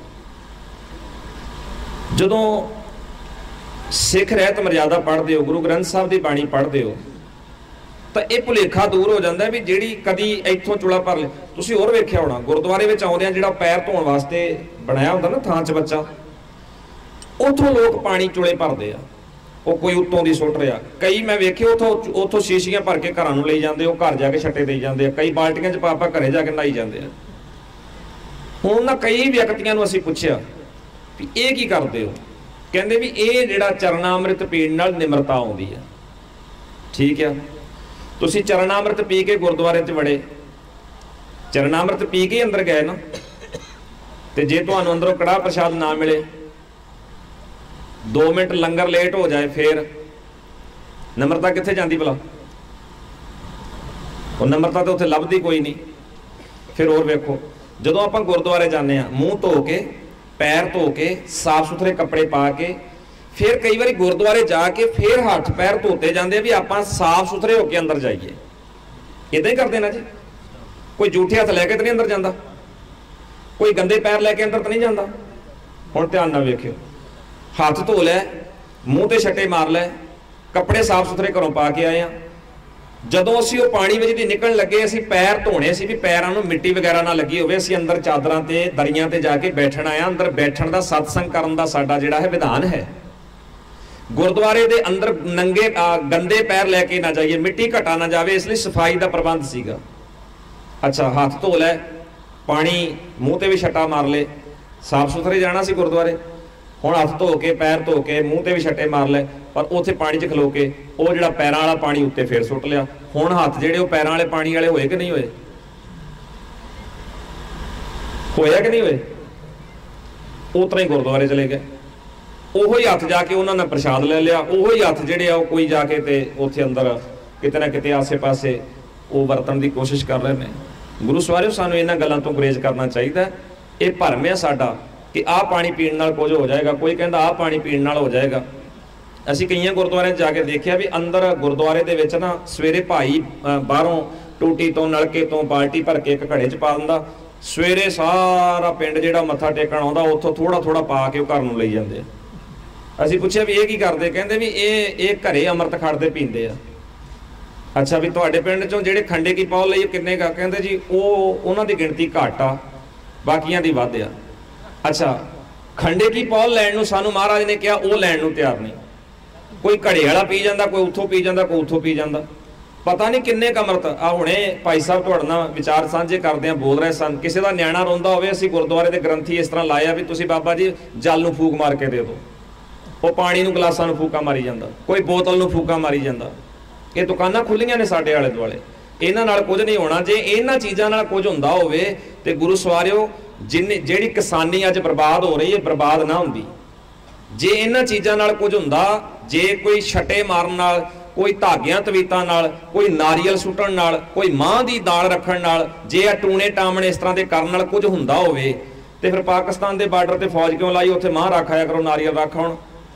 ਜਦੋਂ ਸਿੱਖ ਰਹਿਤ ਮਰਿਆਦਾ ਪੜ੍ਹਦੇ ਹੋ, ਗੁਰੂ ਗ੍ਰੰਥ ਸਾਹਿਬ ਦੀ ਬਾਣੀ ਪੜ੍ਹਦੇ ਹੋ, ਤਾਂ ਇਹ ਭੁਲੇਖਾ ਦੂਰ ਹੋ ਜਾਂਦਾ ਵੀ ਜਿਹੜੀ ਕਦੀ ਇੱਥੋਂ ਚੁਲਾ ਭਰ ਲਿਆ। ਤੁਸੀਂ ਹੋਰ ਵੇਖਿਆ ਹੋਣਾ, ਗੁਰਦੁਆਰੇ ਵਿੱਚ ਆਉਂਦਿਆਂ ਜਿਹੜਾ ਪੈਰ ਧੋਣ ਵਾਸਤੇ ਬਣਾਇਆ ਹੁੰਦਾ ਨਾ ਥਾਂ 'ਚ ਬੱਚਾ, ਉੱਥੋਂ ਲੋਕ ਪਾਣੀ ਚੁਲੇ ਭਰਦੇ ਆ। ਉਹ ਕੋਈ ਉੱਤੋਂ ਦੀ ਸੁੱਟ ਰਿਹਾ। ਕਈ ਮੈਂ ਵੇਖੇ ਉੱਥੋਂ ਸ਼ੀਸ਼ੀਆਂ ਭਰ ਕੇ ਘਰਾਂ ਨੂੰ ਲਈ ਜਾਂਦੇ, ਉਹ ਘਰ ਜਾ ਕੇ ਛੱਟੇ ਦੇਈ ਜਾਂਦੇ ਆ। ਕਈ ਬਾਲਟੀਆਂ 'ਚ ਪਾ ਘਰੇ ਜਾ ਕੇ ਨਹਾਈ ਜਾਂਦੇ ਆ। ਹੁਣ ਉਹਨਾਂ ਕਈ ਵਿਅਕਤੀਆਂ ਨੂੰ ਅਸੀਂ ਪੁੱਛਿਆ ਵੀ ਇਹ ਕੀ ਕਰਦੇ ਹੋ? ਕਹਿੰਦੇ ਵੀ ਇਹ ਜਿਹੜਾ ਚਰਨਾਮ੍ਰਿਤ ਪੀਣ ਨਾਲ ਨਿਮਰਤਾ ਆਉਂਦੀ ਹੈ। ਠੀਕ ਆ, ਤੁਸੀਂ ਚਰਨਾਮ੍ਰਿਤ ਪੀ ਕੇ ਗੁਰਦੁਆਰੇ 'ਚ ਵੜੇ, ਚਰਨਾਮ੍ਰਿਤ ਪੀ ਕੇ ਅੰਦਰ ਗਏ ਨਾ, ਤੇ ਜੇ ਤੁਹਾਨੂੰ ਅੰਦਰੋਂ ਕੜਾਹ ਪ੍ਰਸ਼ਾਦ ਨਾ ਮਿਲੇ, 2 ਮਿੰਟ ਲੰਗਰ ਲੇਟ ਹੋ ਜਾਏ, ਫੇਰ ਨਿਮਰਤਾ ਕਿੱਥੇ ਜਾਂਦੀ ਭਲਾ? ਉਹ ਨਿਮਰਤਾ ਤਾਂ ਉੱਥੇ ਲੱਭਦੀ ਕੋਈ ਨਹੀਂ। ਫਿਰ ਹੋਰ ਵੇਖੋ, ਜਦੋਂ ਆਪਾਂ ਗੁਰਦੁਆਰੇ ਜਾਂਦੇ ਆ, ਮੂੰਹ ਧੋ ਕੇ, ਪੈਰ ਧੋ ਕੇ, ਸਾਫ਼ ਸੁਥਰੇ ਕੱਪੜੇ ਪਾ ਕੇ, ਫਿਰ ਕਈ ਵਾਰੀ ਗੁਰਦੁਆਰੇ ਜਾ ਕੇ ਫਿਰ ਹੱਥ ਪੈਰ ਧੋਤੇ ਜਾਂਦੇ ਆ ਵੀ ਆਪਾਂ ਸਾਫ਼ ਸੁਥਰੇ ਹੋ ਕੇ ਅੰਦਰ ਜਾਈਏ। ਇਦਾਂ ਹੀ ਕਰਦੇ ਨਾ ਜੀ। ਕੋਈ ਜੂਠੇ ਹੱਥ ਲੈ ਕੇ ਤਾਂ ਨਹੀਂ ਅੰਦਰ ਜਾਂਦਾ, ਕੋਈ ਗੰਦੇ ਪੈਰ ਲੈ ਕੇ ਅੰਦਰ ਤਾਂ ਨਹੀਂ ਜਾਂਦਾ। ਹੁਣ ਧਿਆਨ ਨਾਲ ਵੇਖਿਓ, ਹੱਥ ਧੋ ਲੈ, ਮੂੰਹ ਤੇ ਛੱਟੇ ਮਾਰ ਲੈ, ਕੱਪੜੇ ਸਾਫ਼ ਸੁਥਰੇ ਘਰੋਂ ਪਾ ਕੇ ਆਏ ਆ। ਜਦੋਂ ਅਸੀਂ ਉਹ ਪਾਣੀ ਵਿੱਚ ਦੀ ਨਿਕਲਣ ਲੱਗੇ, ਅਸੀਂ ਪੈਰ ਧੋਣੇ ਸੀ ਵੀ ਪੈਰਾਂ ਨੂੰ ਮਿੱਟੀ ਵਗੈਰਾ ਨਾ ਲੱਗੀ ਹੋਵੇ। ਅਸੀਂ ਅੰਦਰ ਚਾਦਰਾਂ ਤੇ ਦਰੀਆਂ ਤੇ ਜਾ ਕੇ ਬੈਠਣ ਆਇਆ। ਅੰਦਰ ਬੈਠਣ ਦਾ, ਸਤਸੰਗ ਕਰਨ ਦਾ ਸਾਡਾ ਜਿਹੜਾ ਹੈ ਵਿਧਾਨ ਹੈ। ਗੁਰਦੁਆਰੇ ਦੇ ਅੰਦਰ ਨੰਗੇ ਗੰਦੇ ਪੈਰ ਲੈ ਕੇ ਨਾ ਜਾਈਏ, ਮਿੱਟੀ ਘਟਾ ਨਾ ਜਾਵੇ, ਇਸ ਲਈ ਸਫਾਈ ਦਾ ਪ੍ਰਬੰਧ ਸੀਗਾ। ਅੱਛਾ, ਹੱਥ ਧੋ ਲੈ, ਪਾਣੀ ਮੂੰਹ ਤੇ ਵੀ ਛੱਟਾ ਮਾਰ ਲੈ, ਸਾਫ਼ ਸੁਥਰੇ ਜਾਣਾ ਸੀ ਗੁਰਦੁਆਰੇ। ਹੁਣ ਹੱਥ ਧੋ ਕੇ, ਪੈਰ ਧੋ ਕੇ, ਮੂੰਹ ਤੇ ਵੀ ਛੱਟੇ ਮਾਰ ਲੈ, ਪਰ ਉੱਥੇ ਪਾਣੀ 'ਚ ਖਲੋ ਕੇ ਉਹ ਜਿਹੜਾ ਪੈਰਾਂ ਵਾਲਾ ਪਾਣੀ ਉੱਤੇ ਫੇਰ ਸੁੱਟ ਲਿਆ। ਹੁਣ ਹੱਥ ਜਿਹੜੇ ਉਹ ਪੈਰਾਂ ਵਾਲੇ ਪਾਣੀ ਵਾਲੇ ਹੋਏ ਕਿ ਨਹੀਂ ਹੋਏ? ਹੋਇਆ ਕਿ ਨਹੀਂ ਹੋਏ? ਉਸ ਤਰ੍ਹਾਂ ਹੀ ਗੁਰਦੁਆਰੇ ਚਲੇ ਗਏ। ਉਹੋ ਹੀ ਹੱਥ ਜਾ ਕੇ ਉਹਨਾਂ ਨੇ ਪ੍ਰਸ਼ਾਦ ਲੈ ਲਿਆ। ਉਹੋ ਹੀ ਹੱਥ ਜਿਹੜੇ ਆ ਉਹ ਕੋਈ ਜਾ ਕੇ ਤੇ ਉੱਥੇ ਅੰਦਰ ਕਿਤੇ ਨਾ ਕਿਤੇ ਆਸੇ-ਪਾਸੇ ਉਹ ਵਰਤਣ ਦੀ ਕੋਸ਼ਿਸ਼ ਕਰ ਰਹੇ ਨੇ। ਗੁਰੂ ਸਵਾਰਿਓ, ਸਾਨੂੰ ਇਹਨਾਂ ਗੱਲਾਂ ਤੋਂ ਗੁਰੇਜ਼ ਕਰਨਾ ਚਾਹੀਦਾ। ਇਹ ਭਰਮ ਹੈ ਸਾਡਾ ਕਿ ਆਹ ਪਾਣੀ ਪੀਣ ਨਾਲ ਕੁਝ ਹੋ ਜਾਏਗਾ, ਕੋਈ ਕਹਿੰਦਾ ਆਹ ਪਾਣੀ ਪੀਣ ਨਾਲ ਹੋ ਜਾਏਗਾ। ਅਸੀਂ ਕਈਆਂ ਗੁਰਦੁਆਰਿਆਂ 'ਚ ਜਾ ਕੇ ਦੇਖਿਆ ਵੀ ਅੰਦਰ ਗੁਰਦੁਆਰੇ ਦੇ ਵਿੱਚ ਨਾ ਸਵੇਰੇ ਭਾਈ ਬਾਹਰੋਂ ਟੂਟੀ ਤੋਂ, ਨਲਕੇ ਤੋਂ ਬਾਲਟੀ ਭਰ ਕੇ ਇੱਕ ਘੜੇ 'ਚ ਪਾ ਦਿੰਦਾ। ਸਵੇਰੇ ਸਾਰਾ ਪਿੰਡ ਜਿਹੜਾ ਮੱਥਾ ਟੇਕਣ ਆਉਂਦਾ ਉੱਥੋਂ ਥੋੜਾ ਥੋੜਾ ਪਾ ਕੇ ਉਹ ਘਰ ਨੂੰ ਲਈ ਜਾਂਦੇ ਆ। ਅਸੀਂ ਪੁੱਛਿਆ ਵੀ ਇਹ ਕੀ ਕਰਦੇ? ਕਹਿੰਦੇ ਵੀ ਇਹ ਘਰੇ ਅੰਮ੍ਰਿਤ ਖੜਦੇ ਪੀਂਦੇ ਆ। ਅੱਛਾ, ਵੀ ਤੁਹਾਡੇ ਪਿੰਡ 'ਚੋਂ ਜਿਹੜੇ ਖੰਡੇ ਕੀ ਪੌਲ ਲਈ ਕਿੰਨੇ ਗਾ? ਕਹਿੰਦੇ ਜੀ ਉਹਨਾਂ ਦੀ ਗਿਣਤੀ ਘੱਟ ਆ, ਬਾਕੀਆਂ ਦੀ ਵੱਧ ਆ। ਅੱਛਾ, ਖੰਡੇ ਕੀ ਪੌਲ ਲੈਣ ਨੂੰ ਸਾਨੂੰ ਮਹਾਰਾਜ ਨੇ ਕਿਹਾ, ਉਹ ਲੈਣ ਨੂੰ ਤਿਆਰ ਨਹੀਂ। ਕੋਈ ਘੜੇ ਵਾਲਾ ਪੀ ਜਾਂਦਾ, ਕੋਈ ਉੱਥੋਂ ਪੀ ਜਾਂਦਾ, ਕੋਈ ਉੱਥੋਂ ਪੀ ਜਾਂਦਾ। ਪਤਾ ਨਹੀਂ ਕਿੰਨੇ ਕੁ ਅੰਮ੍ਰਿਤ। ਆ ਹੁਣੇ ਭਾਈ ਸਾਹਿਬ ਤੁਹਾਡੇ ਨਾਲ ਵਿਚਾਰ ਸਾਂਝੇ ਕਰਦੇ ਆ, ਬੋਲ ਰਹੇ ਸਨ, ਕਿਸੇ ਦਾ ਨਿਆਣਾ ਰੋਂਦਾ ਹੋਵੇ, ਅਸੀਂ ਗੁਰਦੁਆਰੇ ਦੇ ਗ੍ਰੰਥੀ ਇਸ ਤਰ੍ਹਾਂ ਲਾਇਆ ਵੀ ਤੁਸੀਂ ਬਾਬਾ ਜੀ ਜਲ ਨੂੰ ਫੂਕ ਮਾਰ ਕੇ ਦੇ ਦਿਓ। ਉਹ ਪਾਣੀ ਨੂੰ, ਗਲਾਸਾਂ ਨੂੰ ਫੂਕਾ ਮਾਰੀ ਜਾਂਦਾ, ਕੋਈ ਬੋਤਲ ਨੂੰ ਫੂਕਾ ਮਾਰੀ ਜਾਂਦਾ। ਇਹ ਦੁਕਾਨਾਂ ਖੁੱਲੀਆਂ ਨੇ ਸਾਡੇ ਆਲੇ ਦੁਆਲੇ। ਇਹਨਾਂ ਨਾਲ ਕੁਝ ਨਹੀਂ ਹੋਣਾ। ਜੇ ਇਹਨਾਂ ਚੀਜ਼ਾਂ ਨਾਲ ਕੁਝ ਹੁੰਦਾ ਹੋਵੇ ਤੇ ਗੁਰੂ ਸਵਾਰਿਓ, ਜਿਹੜੀ ਕਿਸਾਨੀ ਅੱਜ ਬਰਬਾਦ ਹੋ ਰਹੀ ਹੈ, ਬਰਬਾਦ ਨਾ ਹੁੰਦੀ। ਜੇ ਇਹਨਾਂ ਚੀਜ਼ਾਂ ਨਾਲ ਕੁਝ ਹੁੰਦਾ, ਜੇ ਕੋਈ ਛੱਟੇ ਮਾਰਨ ਨਾਲ, ਕੋਈ ਧਾਗਿਆਂ ਤਵੀਤਾਂ ਨਾਲ, ਕੋਈ ਨਾਰੀਅਲ ਸੁੱਟਣ ਨਾਲ, ਕੋਈ ਮਾਂਹ ਦੀ ਦਾਲ ਰੱਖਣ ਨਾਲ, ਜੇ ਆ ਟੂਣੇ ਟਾਮਣੇ ਇਸ ਤਰ੍ਹਾਂ ਦੇ ਕਰਨ ਨਾਲ ਕੁਝ ਹੁੰਦਾ ਹੋਵੇ, ਤੇ ਫਿਰ ਪਾਕਿਸਤਾਨ ਦੇ ਬਾਰਡਰ ਤੇ ਫੌਜ ਕਿਉਂ ਲਾਈ? ਉੱਥੇ ਮਾਂਹ ਰੱਖ ਆਇਆ ਕਰੋ, ਨਾਰੀਅਲ ਰੱਖ ਆਉਣ।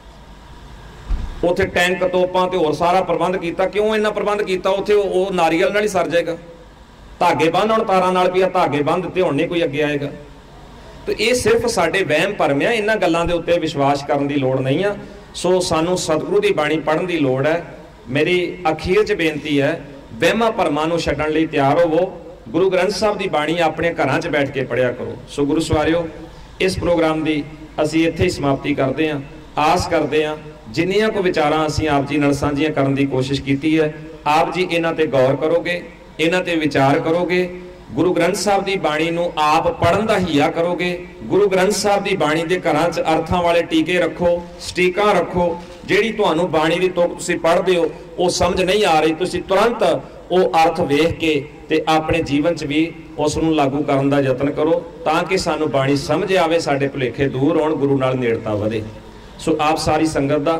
ਉੱਥੇ ਟੈਂਕ, ਤੋਪਾਂ ਤੇ ਹੋਰ ਸਾਰਾ ਪ੍ਰਬੰਧ ਕੀਤਾ। ਕਿਉਂ ਇੰਨਾ ਪ੍ਰਬੰਧ ਕੀਤਾ? ਉੱਥੇ ਉਹ ਨਾਰੀਅਲ ਨਾਲ ਹੀ ਸਰ ਜਾਏਗਾ। ਧਾਗੇ ਬੰਨ ਹੁਣ ਤਾਰਾਂ ਨਾਲ ਵੀ ਆ, ਧਾਗੇ ਬੰਨ ਦਿੱਤੇ, ਹੁਣ ਨਹੀਂ ਕੋਈ ਅੱਗੇ ਆਏਗਾ। ਤੇ ਇਹ ਸਿਰਫ ਸਾਡੇ ਵਹਿਮ ਭਰਮ ਆ। ਇਹਨਾਂ ਗੱਲਾਂ ਦੇ ਉੱਤੇ ਵਿਸ਼ਵਾਸ ਕਰਨ ਦੀ ਲੋੜ ਨਹੀਂ ਆ। ਸੋ ਸਾਨੂੰ ਸਤਿਗੁਰੂ ਦੀ ਬਾਣੀ ਪੜ੍ਹਨ ਦੀ ਲੋੜ ਹੈ। ਮੇਰੀ ਅਖੀਰ 'ਚ ਬੇਨਤੀ ਹੈ, ਵਹਿਮਾਂ ਭਰਮਾਂ ਨੂੰ ਛੱਡਣ ਲਈ ਤਿਆਰ ਹੋਵੋ। गुरु ग्रंथ साहब की बाणी अपने घरां 'च बैठ के पढ़िया करो। सो गुरु सवारियो, इस प्रोग्राम की असीं इत्थे ही समाप्ति करते हैं। आस करते हैं जिन्नियां को विचारां असीं आप जी नाल साझीआं करन दी कोशिश कीती है, आप जी इन्हां ते गौर करोगे, इन्हां ते विचार करोगे, गुरु ग्रंथ साहब की बाणी नूं आप पढ़न दा हीया करोगे। गुरु ग्रंथ साहब की बाणी के घरां 'च अर्थां वाले टीके रखो, स्टीकां रखो। जिहड़ी तुहानूं बाणी की तुक तुसीं पढ़दे हो वो समझ नहीं आ रही, तुसीं तुरंत वो अर्थ वेख के ते अपने जीवन च भी उस नूं लागू करन दा यतन करो, तां कि सानूं बाणी समझ आवे, साडे भुलेखे दूर होण, गुरु नाल नेड़ता वधे। सो आप सारी संगत दा,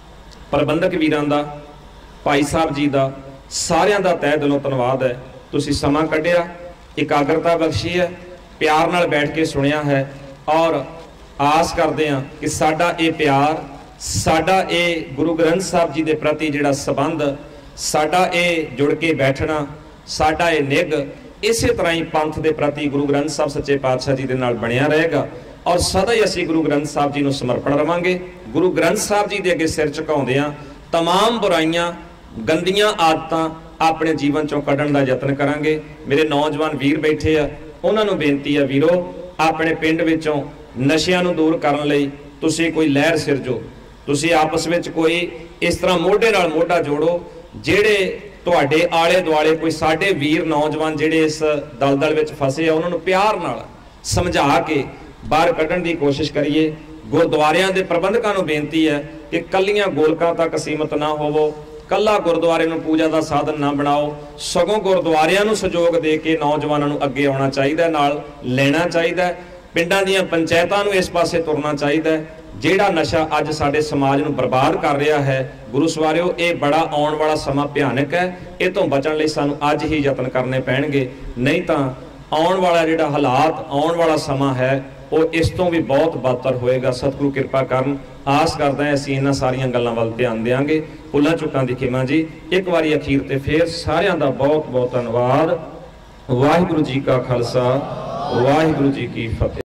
प्रबंधक वीरां दा, भाई साहब जी दा, सारियां दा तहे दिलों धन्नवाद है। तुसीं समां कढिया, एकाग्रता बख्शी है, प्यार नाल बैठ के सुनिया है, और आस करते हैं कि साडा ये प्यार, साडा ये गुरु ग्रंथ साहब जी के प्रति जिहड़ा संबंध, साडा ये जुड़ के बैठना, साडा ये निग इसे तरह ही पंथ के प्रति गुरु ग्रंथ साहब सच्चे पातशाह जी के नाल बनिया रहेगा, और सदा ही असीं गुरु ग्रंथ साहब जी नूं समर्पण रवांगे। गुरु ग्रंथ साहब जी के अगे सिर झुकाउंदिआं तमाम बुराइयां, गंदियां आदतां अपने जीवन चों कढण दा यतन करांगे। मेरे नौजवान वीर बैठे आ, उन्हां नूं बेनती है, वीरो अपने पिंड विचों नशियां नूं दूर करन लई तुसीं कोई लहर सिरजो, तुसीं आपस विच कोई इस तरह मोढे नाल मोढा जोड़ो, जिहड़े तुहाडे आले दुआले कोई साडे वीर नौजवान जिहड़े इस दलदल विच फसे आ, उन्हां नूं प्यार नाल समझा के बाहर कढण दी कोशिश करिए। गुरुद्वारियां दे प्रबंधकां नूं बेनती है कि कल्लियां गोलकां तक सीमित ना होवो, कल्ला गुरुद्वारे नूं पूजा का साधन ना बनाओ, सगों गुरुद्वारियां नूं सहयोग दे के नौजवानों नूं अगे आउणा चाहीदा, नाल लेना चाहीदा, पिंडां दीआं पंचायतां नूं इस पासे तुरना चाहीदा। जिहड़ा नशा अज साडे समाज नूं बर्बाद कर रहा है, गुरु सवारियो, ये बड़ा आउण वाला समा भयानक है। इह तों बचण लई सानूं अज ही यतन करने पैणगे, नहीं तां आउण वाला जिहड़ा हालात, आउण वाला समा है, वो इस तो भी बहुत बदतर होएगा। सतगुरु कृपा करन। आस करदा है असीं इन्हां सारियां गल्लां वल ध्यान देंगे। भुल्लां चुकां दी खिमा जी। एक वारी अखीर ते फिर सारियां दा बहुत बहुत धन्नवाद। वाहिगुरू जी का खालसा, वाहिगुरू जी की फतेह।